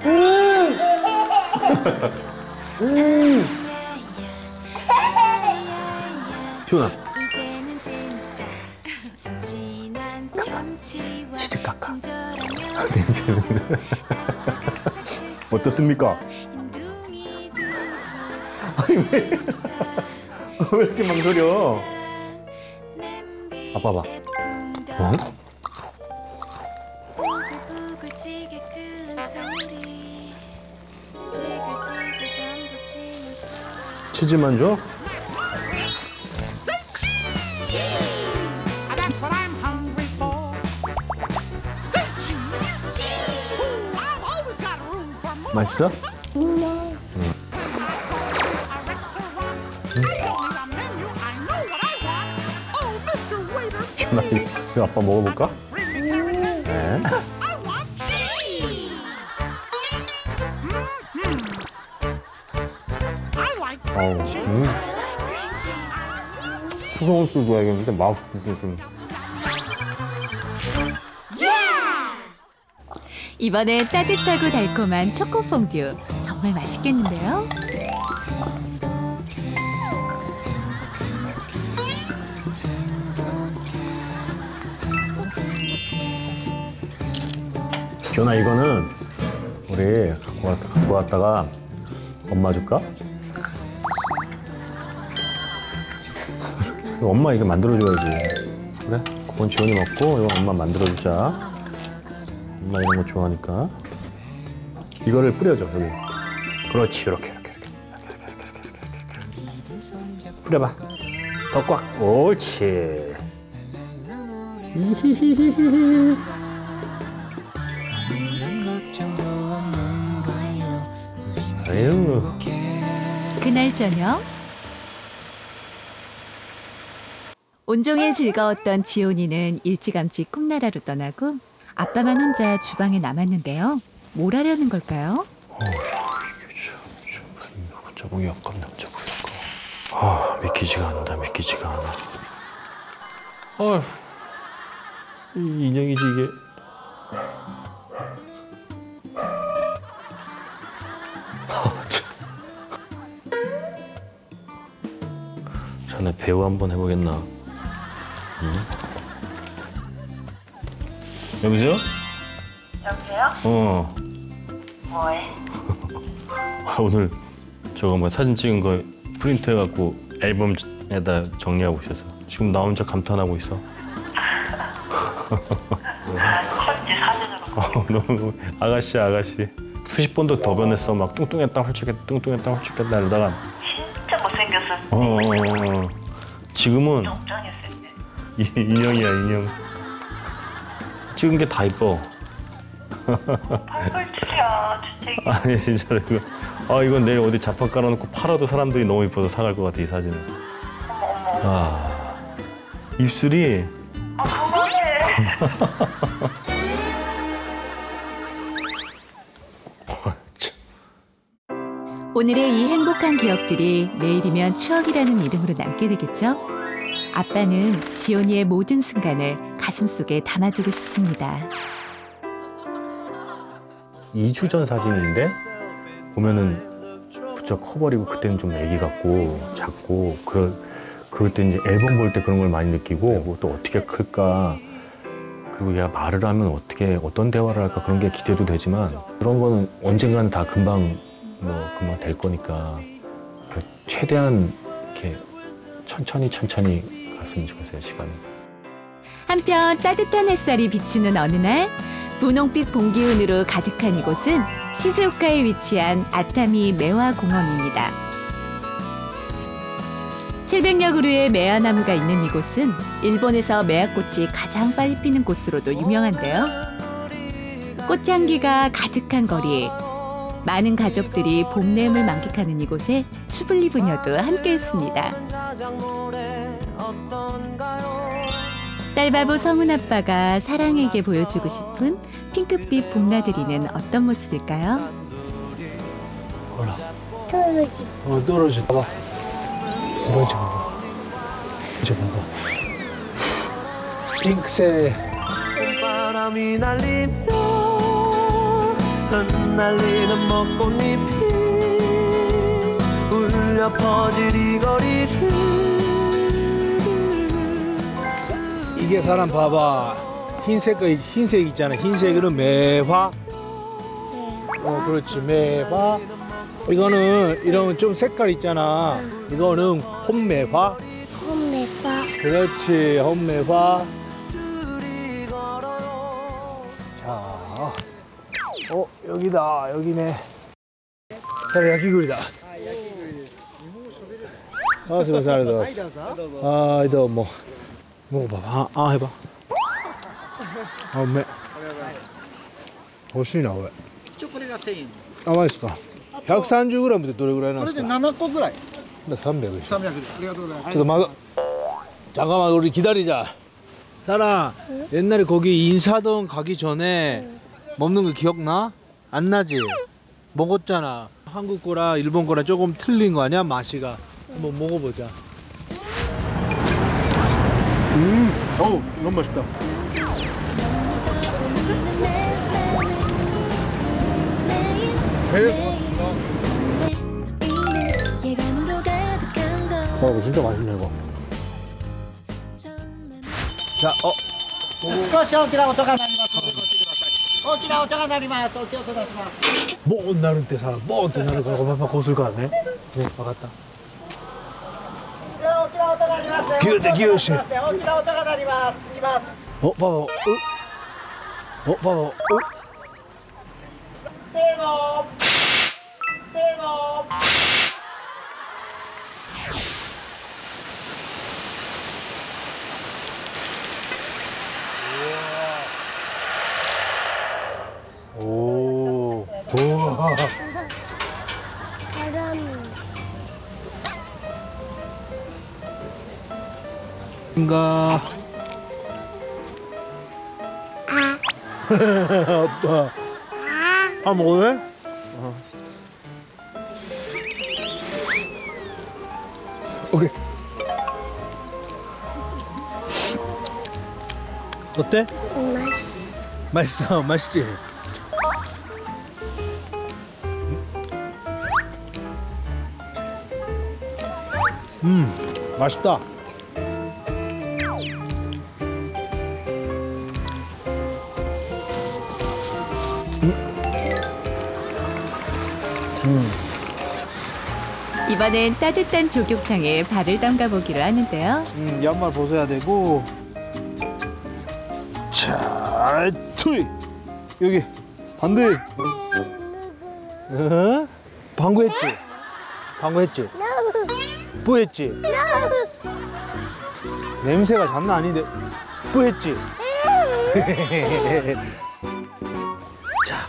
Speaker 7: 지훈아.
Speaker 13: 이제는 진짜 순진한 참치
Speaker 7: 치즈 깎아. 어떻습니까? 아니 왜, 왜 이렇게 망설여? 아빠 봐. 어? 치즈만 줘? 맛있어? 응. 준아, 이거 아빠 먹어볼까? 네. 어우, 음. 수소스 줘야겠는데 맛있어 좀.
Speaker 1: 이번엔 따뜻하고 달콤한 초코 퐁듀. 정말 맛있겠는데요?
Speaker 7: 준아, 이거는 우리 갖고, 왔, 갖고 왔다가 엄마 줄까? 엄마 이거 만들어줘야지. 그래? 그건 지원이 먹고 이거 엄마 만들어주자. 엄마 이런 거 좋아하니까. 이거를 뿌려줘, 여기. 그렇지, 이렇게, 이렇게, 이렇게. 이렇게, 이렇게, 이렇게, 이렇게, 이렇게. 뿌려봐. 더 꽉. 옳지. 히히히히히히. 아유.
Speaker 1: 그날 저녁 온종일 즐거웠던 지온이는 일찌감치 꿈나라로 떠나고 아빠만 혼자 주방에 남았는데요. 뭘 하려는 걸까요?
Speaker 2: 어, 이게 참, 혼자 보기 아깝네, 혼자 보기 아까워. 아, 믿기지가 않는다, 믿기지가 않아. 아휴, 이 인형이지, 이게. 아, 참. 자네 배우 한번 해보겠나? 응? 여보세요?
Speaker 3: 여보세요?
Speaker 2: 어.
Speaker 3: 뭐해?
Speaker 2: 아, 오늘 저거 뭐 사진 찍은 거 프린트해갖고 앨범에다 정리하고 있어서 지금 나 혼자 감탄하고 있어.
Speaker 3: 컸지 사진으로.
Speaker 2: 어, 너무 아가씨 아가씨. 수십 번도 더 변했어. 막 뚱뚱했다 홀쭉했다 뚱뚱했다 홀쭉했다 이러다가
Speaker 3: 진짜 못생겼어.
Speaker 2: 어, 어, 어. 지금은
Speaker 3: 걱정했을 때.
Speaker 2: 이, 인형이야 인형. 찍은 게 다 이뻐.
Speaker 3: 팔팔줄이야 진짜.
Speaker 2: 아니 진짜 이거 아 이건 내일 어디 자판 깔아놓고 팔아도 사람들이 너무 이뻐서 사갈 것 같아 이 사진을.
Speaker 3: 어머 어머.
Speaker 2: 아 입술이.
Speaker 3: 아 그만해.
Speaker 1: 오늘의 이 행복한 기억들이 내일이면 추억이라는 이름으로 남게 되겠죠? 아빠는 지온이의 모든 순간을 가슴속에 담아두고 싶습니다.
Speaker 7: 이 주 전 사진인데 보면은 부쩍 커버리고 그때는 좀 애기 같고 작고 그럴, 그럴 때 이제 앨범 볼 때 그런 걸 많이 느끼고 또 어떻게 클까 그리고 얘가 말을 하면 어떻게 어떤 대화를 할까 그런 게 기대도 되지만 그런 거는 언젠가는 다 금방 뭐 금방 될 거니까 최대한 이렇게 천천히 천천히 갔으면 좋겠어요 시간이.
Speaker 1: 한편 따뜻한 햇살이 비추는 어느 날 분홍빛 공기운으로 가득한 이곳은 시즈오카에 위치한 아타미 매화공원입니다. 칠백 여 그루의 매화나무가 있는 이곳은 일본에서 매화꽃이 가장 빨리 피는 곳으로도 유명한데요. 꽃향기가 가득한 거리, 많은 가족들이 봄내음을 만끽하는 이곳에 추블리 부녀도 함께했습니다. 딸바보 성훈 아빠가 사랑에게 보여주고 싶은 핑크빛 봄나들이는 어떤 모습일까요?
Speaker 6: 떨어지.
Speaker 7: 어 떨어지. 봐봐. 떨어지 봐봐. 이제 봐봐. 핑크색.
Speaker 4: 바람이 날리며 흩날리는 벚꽃잎이 울려 퍼질 이 거리를
Speaker 7: 이게 사람 봐봐. 흰색 흰색 있잖아. 흰색은 매화. 어, 그렇지. 매화. 이거는 이런 좀 색깔 있잖아. 이거는 혼매화.
Speaker 6: 혼매화.
Speaker 7: 그렇지. 혼매화. 자, 어 여기다. 여기네. 자, 야키구리다. 아,すみません、ありがとうございます。はい、どうも。먹어봐. 아, 아, 해봐. 아, 매. 훨씬나 왜?
Speaker 14: これがせんえん。
Speaker 7: 아, 맛있다. 백삼십 그램인데 どれぐらいなんですか?
Speaker 14: これでななこぐらい。
Speaker 7: 삼백.
Speaker 14: 三百です。ありがとうございます。
Speaker 7: 그래도 막 잠깐만 우리 기다리자. 사라, 옛날에 거기 인사동 가기 전에 먹는 거 기억나? 안 나지? 먹었잖아. 한국 거랑 일본 거랑 조금 틀린 거 아니야? 맛이가. 한번 먹어보자. 음, 어우, 너무 맛있다. 어, 이거 진짜 맛있네 이거. 자, 어.
Speaker 14: 少し大きな音が鳴りますのでご注意ください。大きな音が鳴ります。お気をつけします。
Speaker 7: 뭐 나를 때 사람 뭐 때 나를 거라고 막 거슬 거 같네. 네, 막았다.
Speaker 14: 大きな音が鳴ります。
Speaker 7: 기어대 기어시.
Speaker 14: 大きな音が鳴ります。いきます。
Speaker 7: 어, 봐봐. 어, 어, 봐봐. 어.
Speaker 14: せーの。せーの。
Speaker 7: 오, 우와. 인가. 아빠. 아, 먹을래? 어. 오케이. 어때? 맛있어. 맛있어, 맛있지? 음, 맛있다. 음.
Speaker 1: 이번엔 따뜻한 조격탕에 발을 담가 보기로 하는데요.
Speaker 7: 음, 양말 벗어야 되고. 자, 투이. 여기 반대. 어? 방구했지? 방구했지? 뿌했지? 냄새가 장난 아닌데. 뿌했지? 자.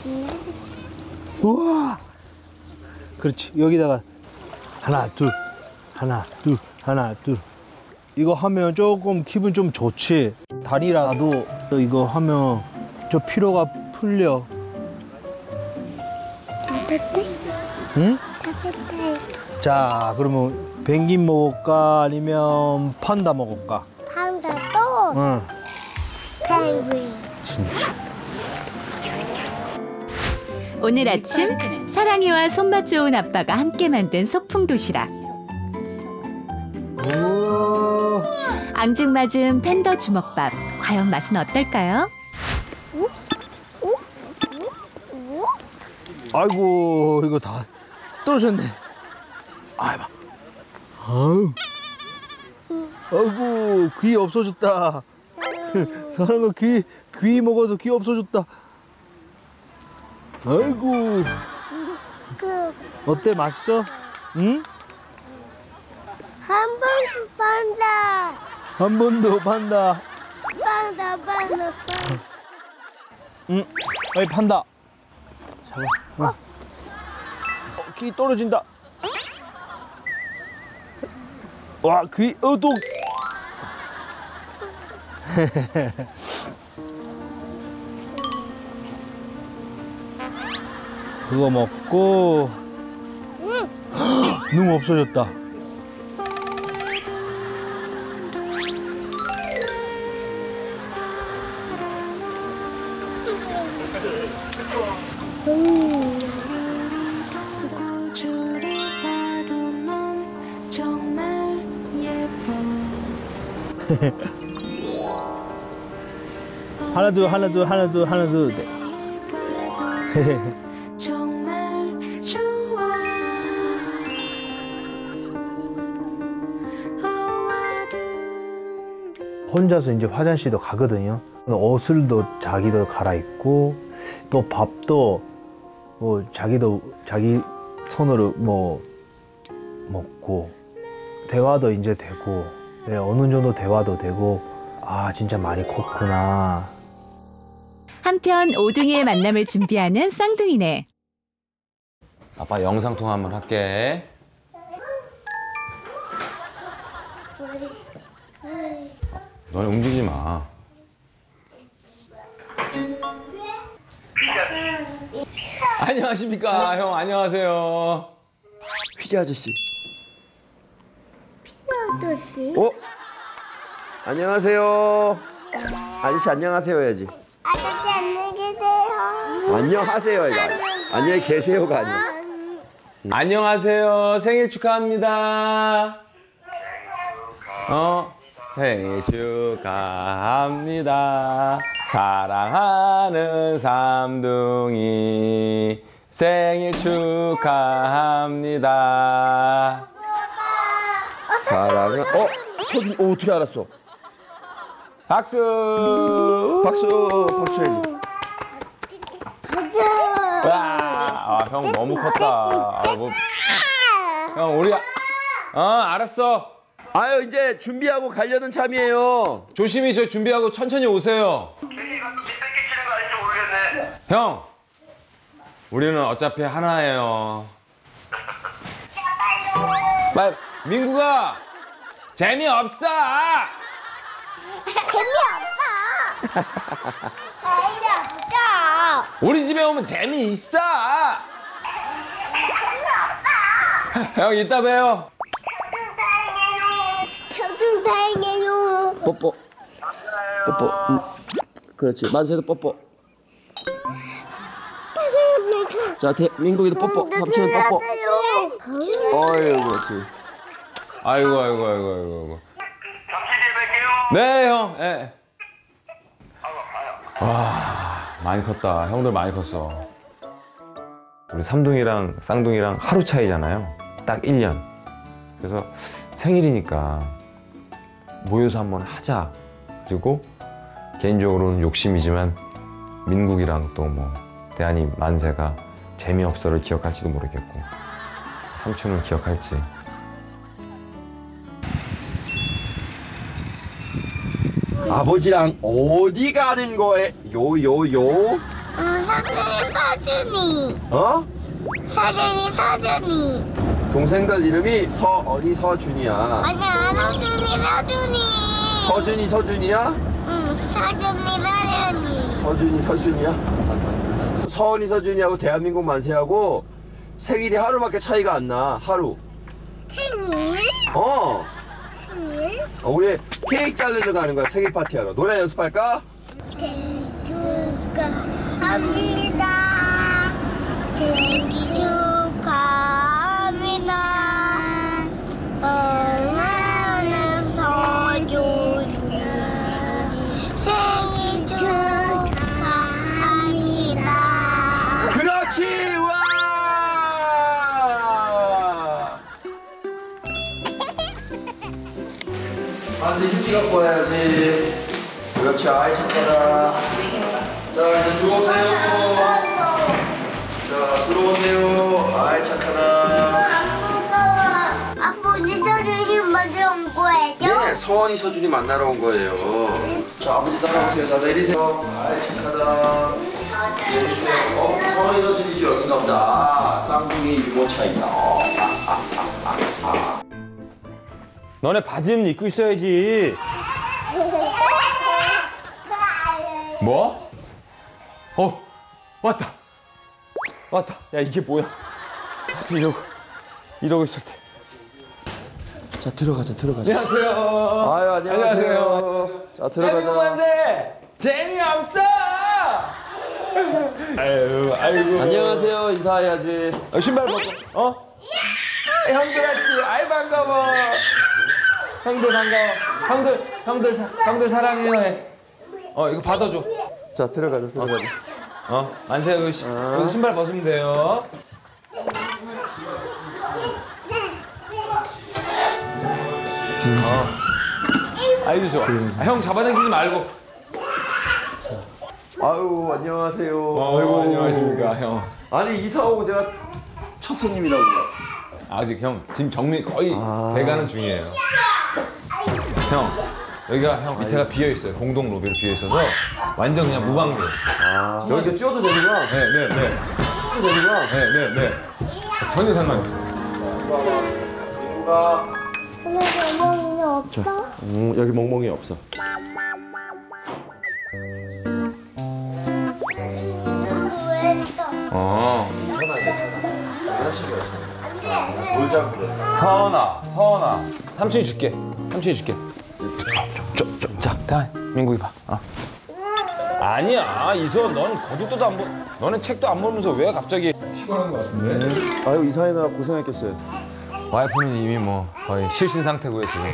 Speaker 7: 우와. 그렇지. 여기다가 하나, 둘, 하나, 둘, 하나, 둘. 이거 하면 조금 기분 좀 좋지. 다리라도 이거 하면 저 피로가 풀려. 응? 자, 그러면 펭귄 먹을까 아니면 판다 먹을까?
Speaker 6: 판다도
Speaker 7: 응.
Speaker 6: 펭귄.
Speaker 7: 진짜.
Speaker 1: 오늘 아침 사랑이와 손맛 좋은 아빠가 함께 만든 소풍 도시락. 앙증맞은 팬더 주먹밥. 과연 맛은 어떨까요?
Speaker 7: 아이고, 이거 다 떨어졌네. 아이고. 아우. 아이고, 귀 없어졌다. 사랑아, 귀, 귀 먹어서 귀 없어졌다. 아이고. 어때? 맛있어? 응?
Speaker 6: 한 번도 판다.
Speaker 7: 한 번도 판다.
Speaker 6: 판다, 판다, 판다.
Speaker 7: 응. 아이, 판다. 잡아. 어. 어, 귀 떨어진다. 와, 귀, 어, 또. 그거 먹고. 눈 없어졌다.
Speaker 13: 고주를 봐도 넌 정말 예뻐.
Speaker 7: 하나 둘 하나 둘 하나 둘 하나 둘. 네.
Speaker 13: 정말 좋아.
Speaker 7: 혼자서 이제 화장실도 가거든요. 옷을도 자기도 갈아입고 또 밥도 뭐 자기도 자기 손으로 뭐 먹고 대화도 이제 되고 네, 어느 정도 대화도 되고 아 진짜 많이 컸구나.
Speaker 1: 한편 오둥이의 만남을 준비하는 쌍둥이네.
Speaker 10: 아빠 영상 통화 한번 할게. 너는 움직이지 마. 안녕하십니까 형. 안녕하세요.
Speaker 12: 휘재 아저씨. 어? 안녕하세요. 아저씨 안녕하세요 해야지.
Speaker 6: 아저씨 안녕히 계세요.
Speaker 12: 안녕하세요 이거. 안녕히 계세요가 아니야.
Speaker 10: 안녕하세요. 생일 축하합니다. 어, 생일 축하합니다. 사랑하는 삼둥이 생일 축하합니다.
Speaker 12: 사랑은 어? 서준 어 어떻게 알았어?
Speaker 10: 박수.
Speaker 12: 박수 박수 해야지.
Speaker 10: 와, 아, 형 너무 컸다. 아, 뭐, 형 우리 어 알았어.
Speaker 12: 아유 이제 준비하고 가려는 참이에요.
Speaker 10: 조심히 저 준비하고 천천히 오세요. 형, 우리는 어차피 하나예요. 말 민구가 재미없어.
Speaker 6: 재미없어. 재미없어.
Speaker 10: 우리 집에 오면 재미있어. 형 이따 봬요.
Speaker 6: 삼촌 다행이에요.
Speaker 12: 뽀뽀. 뽀뽀. 응. 그렇지. 만세도 뽀뽀. 자, 대, 민국이도 뽀뽀. 삼촌은 뽀뽀. 어유 그렇지.
Speaker 10: 아이고 아이고 아이고 아이고. 네 형. 예. 와 많이 컸다. 형들 많이 컸어. 우리 삼둥이랑 쌍둥이랑 하루 차이잖아요. 딱 일 년. 그래서 생일이니까 모여서 한번 하자. 그리고 개인적으로는 욕심이지만 민국이랑 또 뭐 대한이 만세가 재미없어를 기억할지도 모르겠고 삼촌을 기억할지.
Speaker 12: 아버지랑 어디 가는 거예요? 요요요?
Speaker 6: 음, 사진이 사진이.
Speaker 12: 어?
Speaker 6: 사진이 사진이.
Speaker 12: 동생들 이름이 서언이 서준이야.
Speaker 6: 아니야, 사진이 사진이.
Speaker 12: 서준이 서준이야?
Speaker 6: 응, 사진이 사진이.
Speaker 12: 서준이 서준이야? 서언이 서준이하고 대한민국 만세하고 생일이 하루밖에 차이가 안 나. 하루.
Speaker 6: 생일?
Speaker 12: 어.
Speaker 6: 생일?
Speaker 12: 어, 우리 케이크 자르러 가는 거야. 생일 파티하러. 노래 연습할까?
Speaker 6: 생일 축하합니다. 생일 축하합니다. 사랑하는 서준이 생일 축하합니다.
Speaker 12: 그렇지! 와! 아, 근데 휴지 갖고 와야지. 그렇지, 아이 착하다. 자, 이제 들어오세요. 자, 들어오세요. 아이 착하다.
Speaker 6: 아빠 우리 서준이 먼저 온 거예요?
Speaker 12: 네, 서원이 서준이 만나러 온 거예요. 자, 아버지 따라오세요. 자, 내리세요. 아이 착하다. 내리세요. 어, 서원이 서준이지 여긴가 보다. 아, 쌍둥이 유모 차이다. 어, 아, 아, 아, 아, 아.
Speaker 10: 너네 바지는 입고 있어야지. 뭐? 어 왔다 왔다. 야 이게 뭐야? 이러고 이러고 있을 때.
Speaker 12: 자 들어가자 들어가자.
Speaker 10: 안녕하세요.
Speaker 12: 아유 안녕하세요.
Speaker 10: 안녕하세요.
Speaker 12: 자 들어가자.
Speaker 10: 대한민국만세 재미없어. 아유 아이고.
Speaker 12: 안녕하세요 인사해야지.
Speaker 10: 어, 신발 벗고. 어? 형들 왔지. 아이 반가워. 형들 반가워. 형들 형들 사- 형들 사랑해요 해. 어 이거 받아줘.
Speaker 12: 자 들어가자 들어가자.
Speaker 10: 어, 만세 여기 시- 여기서 신발 벗으면 돼요. 어. 아이고 좋아. 아, 형 잡아당기지 말고.
Speaker 12: 아유 안녕하세요.
Speaker 10: 어, 아이고 안녕하십니까 형.
Speaker 12: 아니 이사 오고 제가 첫 손님이라고.
Speaker 10: 아직 형 지금 정리 거의
Speaker 12: 아.
Speaker 10: 돼가는 중이에요. 형 여기가 형 밑에가 비어 있어요. 공동 로비로 비어 있어서 완전 그냥 무방비.
Speaker 12: 아 여기 뛰어도 되는구나.
Speaker 10: 네네 네.
Speaker 12: 뛰어도 되는구나.
Speaker 10: 네네 네. 전혀 상관이 없어요.
Speaker 12: 민구가.
Speaker 6: 오늘 멍멍이는 없어?
Speaker 12: 음 여기 멍멍이 없어.
Speaker 6: 왜 또?
Speaker 10: 어.
Speaker 12: 괜찮아 괜찮아. 장난식이야. 놀자고 그래.
Speaker 10: 서원아, 서원아. 삼촌이 줄게. 삼촌이 줄게. 저, 저, 저, 자, 가, 민국이 봐. 어. 아니야, 이서원, 넌 거짓도도 안 보, 너는 책도 안 보면서 왜 갑자기 피곤한 것 같은데?
Speaker 12: 아유 이사해느라 고생했겠어요.
Speaker 10: 와이프는 이미 뭐 거의 실신 상태고요 지금.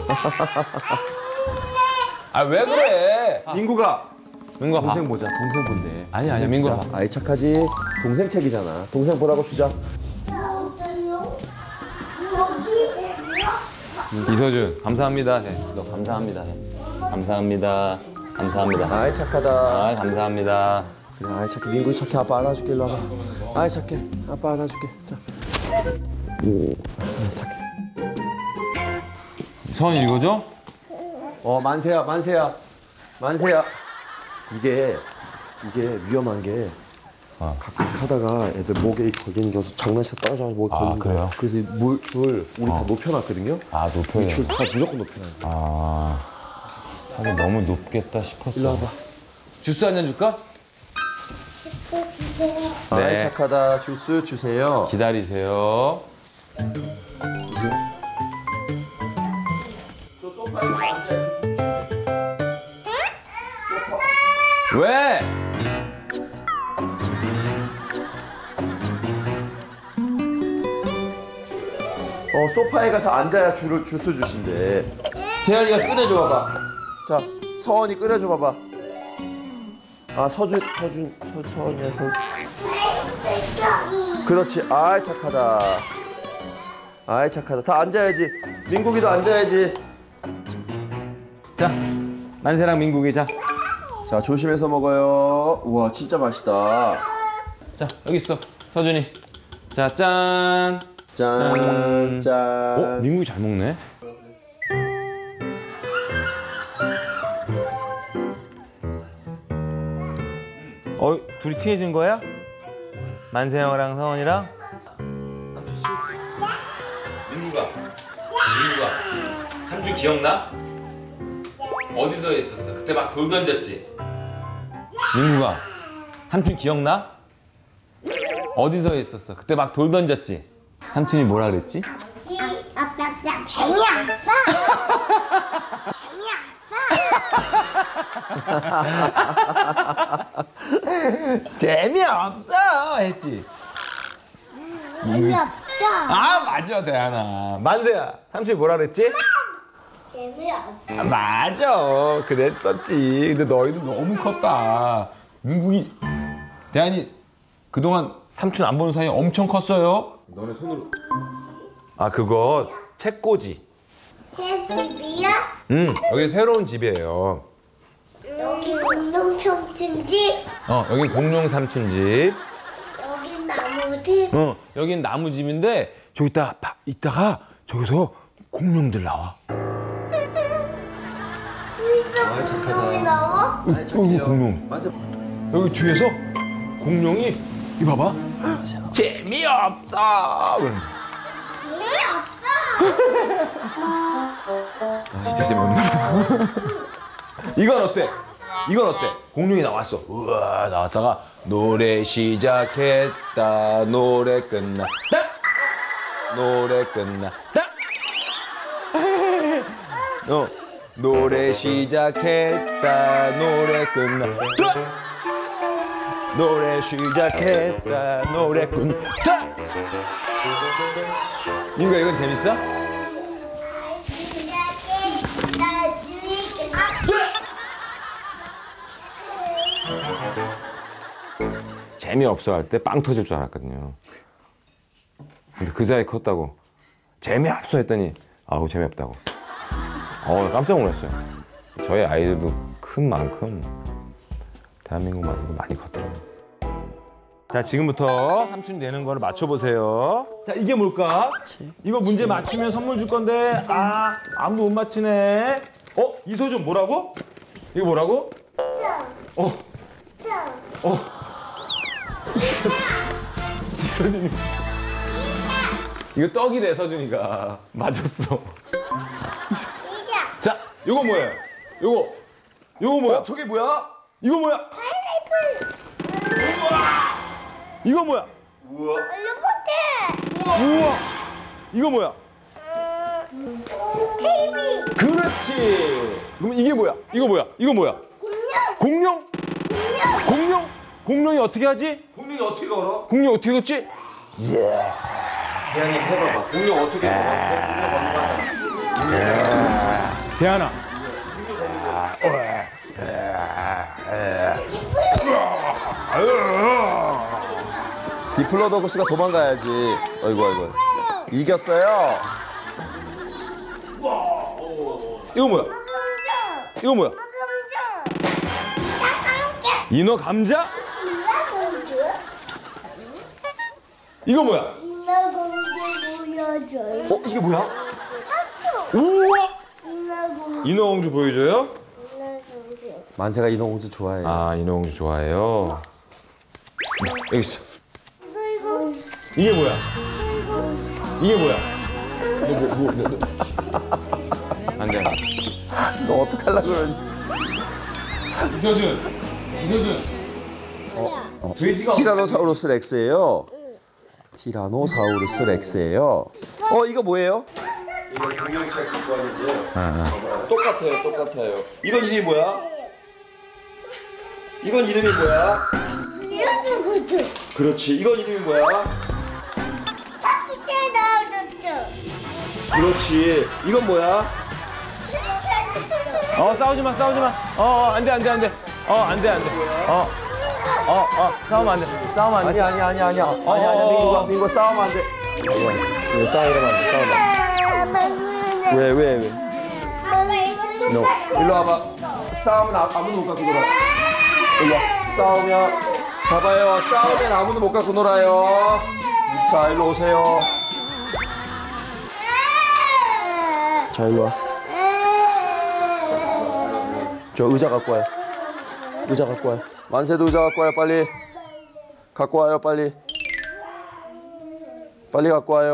Speaker 10: 아 왜 그래?
Speaker 12: 민구가.
Speaker 10: 민구가 봐.
Speaker 12: 동생 보자. 동생 본대.
Speaker 10: 아니 아니야, 민구가 봐.
Speaker 12: 아이 착하지. 동생 책이잖아. 동생 보라고 주자.
Speaker 10: 이서준, 감사합니다. 해. 너 감사합니다. 해. 감사합니다. 감사합니다.
Speaker 12: 아이 착하다.
Speaker 10: 아, 감사합니다.
Speaker 12: 그래 아이 착해. 민구 착해. 아빠 안아줄게. 일로 와봐. 아이 착해. 아빠 안아줄게. 자. 오. 아이 착해.
Speaker 10: 서원 읽어줘?
Speaker 12: 어 만세야 만세야 만세야. 이게 이게 위험한 게
Speaker 10: 어.
Speaker 12: 가끔 하다가 애들 목에 걸리는 게 장난치다 떨어져 목에
Speaker 10: 아,
Speaker 12: 걸리는
Speaker 10: 그래요?
Speaker 12: 거야. 그래서 물, 줄 우리 다 높여놨거든요.
Speaker 10: 아, 높여요.
Speaker 12: 줄 다 무조건 높여놔.
Speaker 10: 아, 하긴 너무 높겠다 싶었어.
Speaker 12: 일로 와봐.
Speaker 10: 주스 한 잔 줄까?
Speaker 12: 아이
Speaker 10: 네.
Speaker 12: 착하다. 주스 주세요.
Speaker 10: 기다리세요. 왜?
Speaker 12: 어 소파에 가서 앉아야 줄을 주스 주신대. 태연이가 꺼내줘 봐봐. 자 서원이 꺼내줘 봐봐. 아 서준 서준 서, 서원이야 서. 그렇지. 아이 착하다. 아이 착하다. 다 앉아야지. 민국이도 앉아야지.
Speaker 10: 자, 만세랑 민국이 자.
Speaker 12: 자 조심해서 먹어요. 우와 진짜 맛있다.
Speaker 10: 자, 여기 있어. 서준이. 자, 짠.
Speaker 12: 짠. 짠.
Speaker 10: 어, 민국이 잘 먹네. 어, 둘이 친해진 거야? 만세 형이랑 서원이랑? 민국아, 민국아, 한주 기억나? 어디서 했었어? 그때 막 돌 던졌지? 민국아, 삼촌 기억나? 어디서 했었어? 그때 막 돌 던졌지? 삼촌이 뭐라 그랬지?
Speaker 6: 아빠가 재미없어.
Speaker 10: 재미없어 했지?
Speaker 6: 재미없어.
Speaker 10: 아 맞아 대한아. 만세야, 삼촌이 뭐라 그랬지?
Speaker 6: 재미없어.
Speaker 10: 아, 맞아 그랬었지. 근데 너희들 너무 컸다. 민국이 대한이 그동안 삼촌 안 보는 사이에 엄청 컸어요. 너네 손으로. 아 그거 책꽂이.
Speaker 6: 제 집이야?
Speaker 10: 응 여기 새로운 집이에요.
Speaker 6: 여기 공룡청춘 집.
Speaker 10: 어 여기 공룡 삼촌 집.
Speaker 6: 여기 나무집.
Speaker 10: 어 여긴 나무 집인데 저기다 봐 이따가 저기서 공룡들 나와.
Speaker 6: 여기서 공룡이 나와?
Speaker 12: 아이 착해요.
Speaker 10: 어, 공룡.
Speaker 12: 맞아.
Speaker 10: 여기 뒤에서 공룡이 이 봐봐. 재미없어.
Speaker 6: 재미없어.
Speaker 10: 아, 진짜 재미없나 보다. 이건 어때? 이건 어때? 공룡이 나왔어. 우와 나왔다가 노래 시작했다. 노래 끝났다. 노래 끝났다. 어 노래 시작했다. 노래 끝났다. 노래 시작했다. 노래 끝났다. 이거 이거 재밌어? 재미없어 할 때 빵 터질 줄 알았거든요. 근데 그 사이 컸다고 재미없어 했더니 아우 재미없다고. 어 깜짝 놀랐어요. 저희 아이들도 큰 만큼 대한민국만으로 많이 컸더라고요. 자 지금부터 삼촌이 내는 거를 맞춰보세요. 자 이게 뭘까? 이거 문제 맞추면 선물 줄 건데 아 아무도 못 맞히네. 어? 이소준 뭐라고? 이거 뭐라고? 어? 어? 이소준이 이거 떡이래 서준이가 맞았어. 자 이거 뭐예요? 이거 이거 뭐야?
Speaker 12: 어, 저게 뭐야?
Speaker 10: 이거 뭐야? 이거 뭐야?
Speaker 12: 우와.
Speaker 10: 우와. 이거 뭐야?
Speaker 6: 테이비.
Speaker 10: 그렇지. 그럼 이게 뭐야? 이거 뭐야? 이거 뭐야? 공룡. 공룡? 공룡? 공룡이 어떻게 하지?
Speaker 12: 공룡이 어떻게 걸어?
Speaker 10: 공룡 어떻게 걷지?
Speaker 12: 대한이 해봐봐. 공룡 어떻게 걸어?
Speaker 10: 대한아.
Speaker 12: 디플로도구스가 도망가야지. 어이구 어이구. 이겼어요.
Speaker 10: 이거 뭐야? 이거 뭐야? 인어 감자? 이거 뭐야?
Speaker 12: 어 이게 뭐야?
Speaker 10: 우와! 인어공주 보여줘요?
Speaker 12: 만세가 인어공주 좋아해.
Speaker 10: 아 인어공주 좋아해요. 여기 있어. 이게 뭐야? 이게 뭐야? 너 뭐 뭐 뭐? 안 돼.
Speaker 12: 너 어떡하려고 그러니?
Speaker 10: 이서준. 이서준.
Speaker 12: 어, 티라노사우루스 렉스예요. 티라노사우루스 렉스예요. 어 이거 뭐예요? 이거 공룡책 갖고 왔는데요.
Speaker 10: 아,
Speaker 12: 똑같아요, 똑같아요. 이건 이름이 뭐야? 이건 이름이 뭐야? 그렇지. 이건 이름이 뭐야? 그렇지. 이건 뭐야?
Speaker 10: 어 싸우지 마 싸우지 마. 어 안돼 안돼 안돼. 어 안돼 안돼. 어. 어, 어, 싸우면 안 돼. 싸우면 안 돼.
Speaker 12: 아니, 아니, 아니, 아니야.
Speaker 10: 어,
Speaker 12: 아니, 아니야.
Speaker 10: 어,
Speaker 12: 민구가,
Speaker 10: 어.
Speaker 12: 민구가 싸우면 안 돼. 이거, 이거 싸우면 안 돼, 싸우면 안 돼. 왜, 왜, 왜? 너, 일로 와봐. 싸우면 아, 아무도 못 갖고 놀아. 일로 와. 싸우면, 봐봐요. 싸우면 아무도 못 갖고 놀아요. 자, 일로 오세요. 자, 일로 와. 저 의자 갖고 와요. 의자 갖고 와요. 만세도 의자 갖고 와요, 빨리. 갖고 와요, 빨리. 빨리 갖고 와요.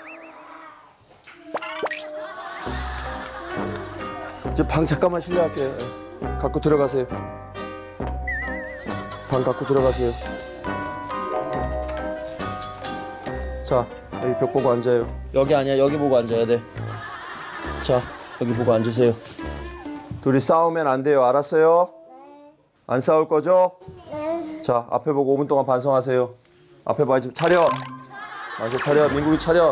Speaker 12: 이제 방 잠깐만 실례할게요. 갖고 들어가세요. 방 갖고 들어가세요. 자, 여기 벽 보고 앉아요. 여기 아니야, 여기 보고 앉아야 돼. 자, 여기 보고 앉으세요. 둘이 싸우면 안 돼요, 알았어요? 안 싸울 거죠? 자, 앞에 보고 오 분 동안 반성하세요. 앞에 봐, 지금 차렷. 만세 차렷, 민국이 차렷.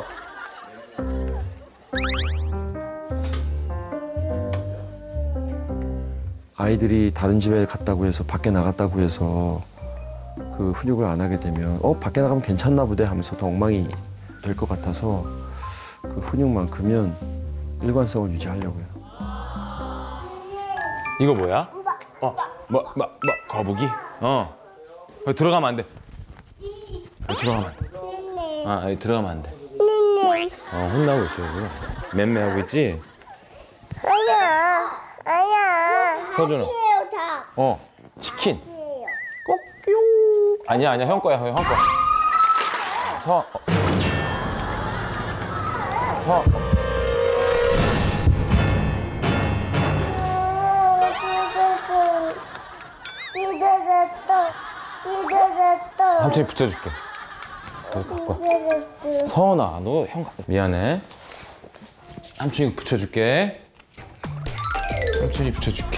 Speaker 12: 아이들이 다른 집에 갔다고 해서 밖에 나갔다고 해서 그 훈육을 안 하게 되면 어 밖에 나가면 괜찮나 보대 하면서 더 엉망이 될 것 같아서 그 훈육만큼은 일관성을 유지하려고요.
Speaker 10: 이거 뭐야? 어, 뭐, 뭐, 뭐, 거북이? 어. 여기 들어가면 안 돼. 여기 들어가면 안 돼. 아, 여기 들어가면 안 돼. 어, 혼나고 있어요, 지금. 맴매하고 있지?
Speaker 6: 아니야, 아니야.
Speaker 10: 서준아.
Speaker 6: 다.
Speaker 10: 어, 치킨. 꼬끼용. 아니야, 아니야, 형 거야, 형 거야. 서. 어. 서. 삼촌이 붙여줄게. 여기 갖고 와. 서원아, 너 형 미안해. 삼촌이 붙여줄게. 삼촌이 붙여줄게.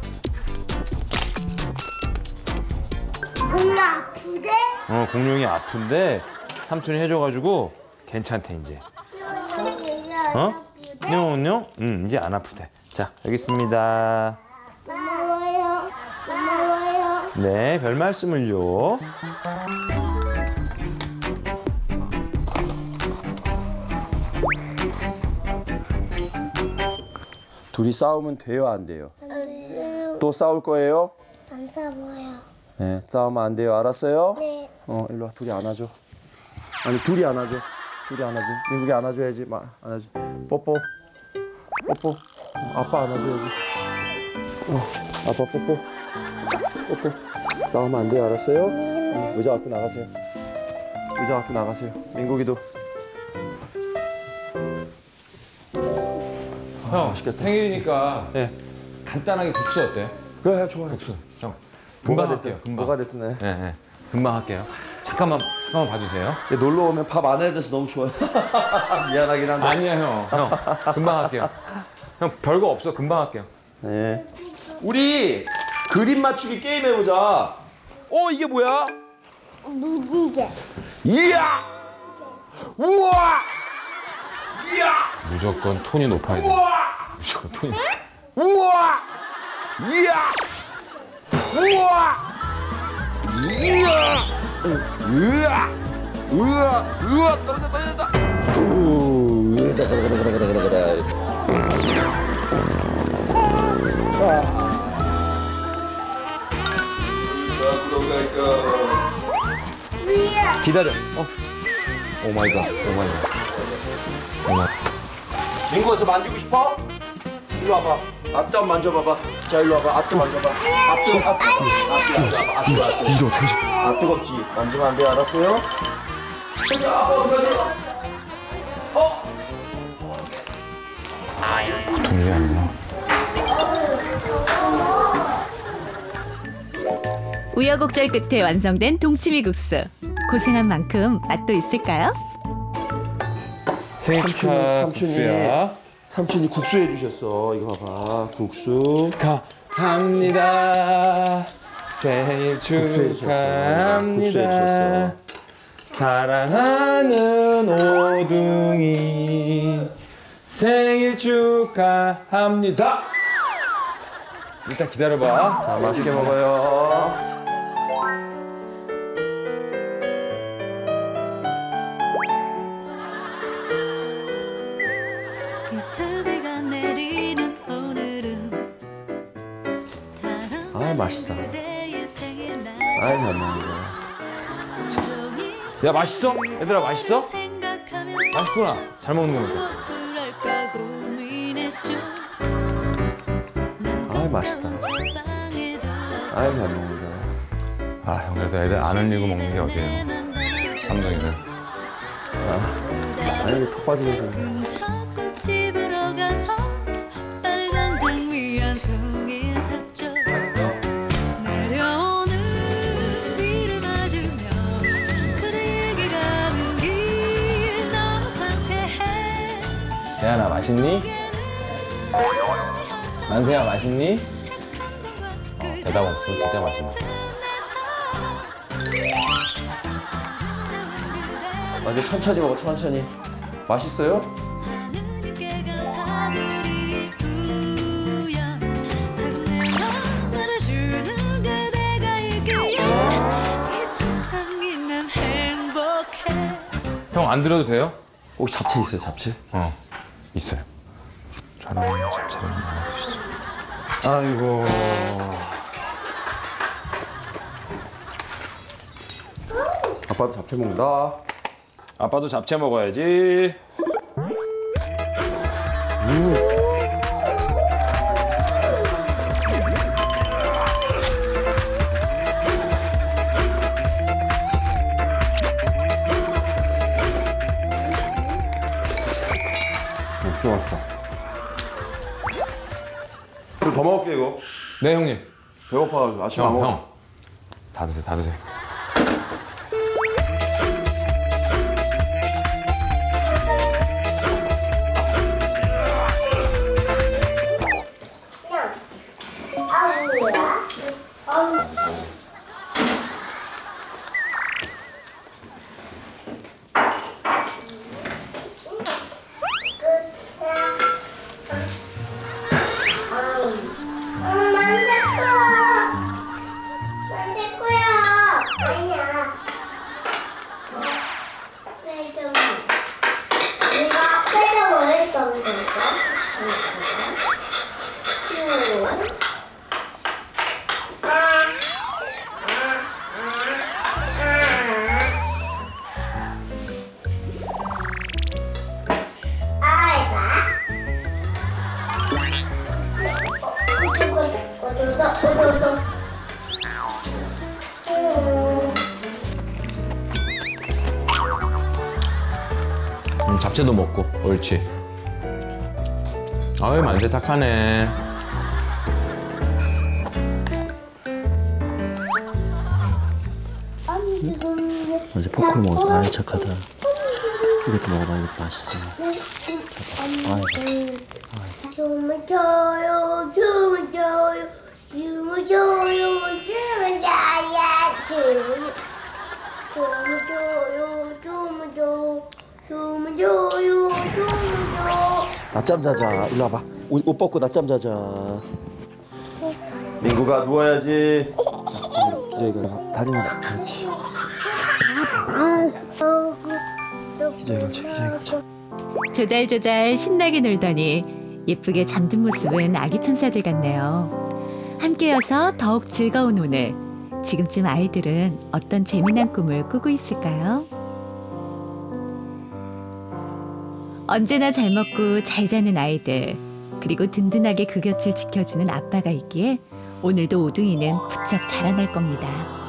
Speaker 6: 공룡 아프대?
Speaker 10: 어, 공룡이 아픈데 삼촌이 해줘가지고 괜찮대 이제. 어? 뇽뇽? 응, 이제 안 아프대. 자, 여기 있습니다.
Speaker 6: 고마워요. 고마워요.
Speaker 10: 네, 별 말씀을요.
Speaker 12: 둘이 싸우면 돼요, 안 돼요?
Speaker 6: 안 돼요.
Speaker 12: 또 싸울 거예요?
Speaker 6: 안 싸워요.
Speaker 12: 네, 싸우면 안 돼요. 알았어요?
Speaker 6: 네.
Speaker 12: 어, 일로 와. 둘이 안아줘. 아니, 둘이 안아줘. 둘이 안아줘. 민국이 안아줘야지. 마, 안아줘. 뽀뽀. 뽀뽀. 어, 아빠 안아줘야지. 어, 아빠 뽀뽀. 뽀뽀. 싸우면 안 돼요. 알았어요? 네. 의자 갖고 나가세요. 의자 갖고 나가세요. 민국이도.
Speaker 10: 형, 맛있겠다. 생일이니까
Speaker 12: 네.
Speaker 10: 간단하게 국수 어때?
Speaker 12: 그래, 좋아요.
Speaker 10: 국수. 형,
Speaker 12: 뭐가
Speaker 10: 금방
Speaker 12: 됐든,
Speaker 10: 할게요. 금방.
Speaker 12: 뭐가 됐든 해.
Speaker 10: 네, 네. 금방 할게요. 잠깐만, 잠깐만 봐주세요.
Speaker 12: 놀러 오면 밥 안 해야 돼서 너무 좋아요. 미안하긴 한데.
Speaker 10: 아니야, 형. 형, 금방 할게요. 형, 별거 없어. 금방 할게요.
Speaker 12: 네. 우리 그림 맞추기 게임 해보자. 어, 이게 뭐야?
Speaker 6: 무지개.
Speaker 12: 이야! 우와! 이야!
Speaker 10: 무조건 톤이 높아야 돼.
Speaker 12: 우와!
Speaker 10: 무조건 톤이.
Speaker 12: 우와! 이야! 우와! 이야! 으아! 으아! 으아! 떨어졌다, 떨어졌다! 우! 으다, 그래, 그래, 그래, 그래, 그래.
Speaker 10: 기다려. 어. 오 마이 갓. 오 마이 갓. 오 마이 갓.
Speaker 12: 민구가 저 만지고 싶어? 일로 와봐. 앞도 한번 만져봐봐. 자, 일로 와봐. 앞도 만져봐. 앞도, 앞도, 앞도, 앞도, 앞도, 앞도, 앞도.
Speaker 10: 이거 어떻게 하지?
Speaker 12: 아, 뜨겁지? 만지면 안 돼, 알았어요? 어?
Speaker 10: 보통이 아니구나.
Speaker 1: 우여곡절 끝에 완성된 동치미국수. 고생한 만큼 맛도 있을까요?
Speaker 10: 생일
Speaker 12: 삼촌이,
Speaker 10: 축하
Speaker 12: 삼촌이,
Speaker 10: 국수야.
Speaker 12: 삼촌이 국수 해주셨어. 이거 봐봐. 국수.
Speaker 10: 감사합니다. 생일
Speaker 12: 국수 해주셨어. 국수
Speaker 10: 축하합니다.
Speaker 12: 해주셨어.
Speaker 10: 사랑하는 오둥이 생일 축하합니다. 일단 기다려봐.
Speaker 12: 자, 맛있게 먹어요.
Speaker 13: 이슬비가 내리는 오늘은
Speaker 12: 아, 맛있다.
Speaker 13: 그대의 생일날
Speaker 12: 아이, 잘 먹는다.
Speaker 10: 야, 맛있어? 얘들아, 맛있어?
Speaker 13: 생각하면서
Speaker 10: 맛있구나. 잘 먹는 거니까.
Speaker 13: 무엇을 할까 고민했죠.
Speaker 12: 아이, 맛있다. 아이, 잘 먹는다.
Speaker 10: 아, 형, 그래도 애들 안 흘리고 먹는 게 어디예요? 감독이들.
Speaker 12: 아, 아니, 턱 빠지게 좀.
Speaker 13: 꽃집으로 가서 빨간 장미 한 송이 샀죠. 내려오는 비를 맞으며 그대에게 가는 길 너무 상쾌해.
Speaker 10: 대안아, 맛있니? 만세야, 맛있니? 어, 대답 없어. 진짜 맛있네.
Speaker 12: 맞아, 천천히 먹어, 천천히. 맛있어요?
Speaker 13: 하느님께 감사드릴 뿐이야. 작은 내 맘 알아주는 그대가 있기에 이 세상이 난 행복해.
Speaker 10: 형, 안 드려도 돼요?
Speaker 12: 혹시 잡채 있어요, 잡채?
Speaker 10: 어, 있어요. 저랑 잡채를 나눠주시죠. 아이고.
Speaker 12: 아빠도 잡채 먹는다.
Speaker 10: 아빠도 잡채 먹어야지. 음.
Speaker 12: 진짜 맛있다. 좀 더 먹을게, 이거.
Speaker 10: 네, 형님.
Speaker 12: 배고파가지고 아침 안
Speaker 10: 형,
Speaker 12: 먹어.
Speaker 10: 형. 다 드세요, 다 드세요.
Speaker 6: 엄마, 안 될 거야. 안 될 거야. 아니야. 왜 좀. 내가 앞에서 뭐 했던 걸까?
Speaker 10: 음, 잡채도 먹고. 옳지. 아유, 만세 착하네.
Speaker 12: 어제 포크를 먹었어. 아이 착하다. 이것도 먹어봐. 이것도 맛있어.
Speaker 6: 춤을 춰요, 춤을 춰요, 춤을 춰요, 춤을 춰요, 춤을 춤을 춰요, 춤을 춰요, 춤을 춰요, 춤을 춰요.
Speaker 12: 낮잠 자자. 일로 와봐. 옷, 옷 벗고 낮잠 자자. 민구가 누워야지. 기저귀가 다리는 그렇지. 기저귀 가자. 기저귀 가자.
Speaker 1: 조잘조잘 신나게 놀더니 예쁘게 잠든 모습은 아기 천사들 같네요. 함께여서 더욱 즐거운 오늘. 지금쯤 아이들은 어떤 재미난 꿈을 꾸고 있을까요? 언제나 잘 먹고 잘 자는 아이들, 그리고 든든하게 그 곁을 지켜주는 아빠가 있기에 오늘도 오둥이는 부쩍 자라날 겁니다.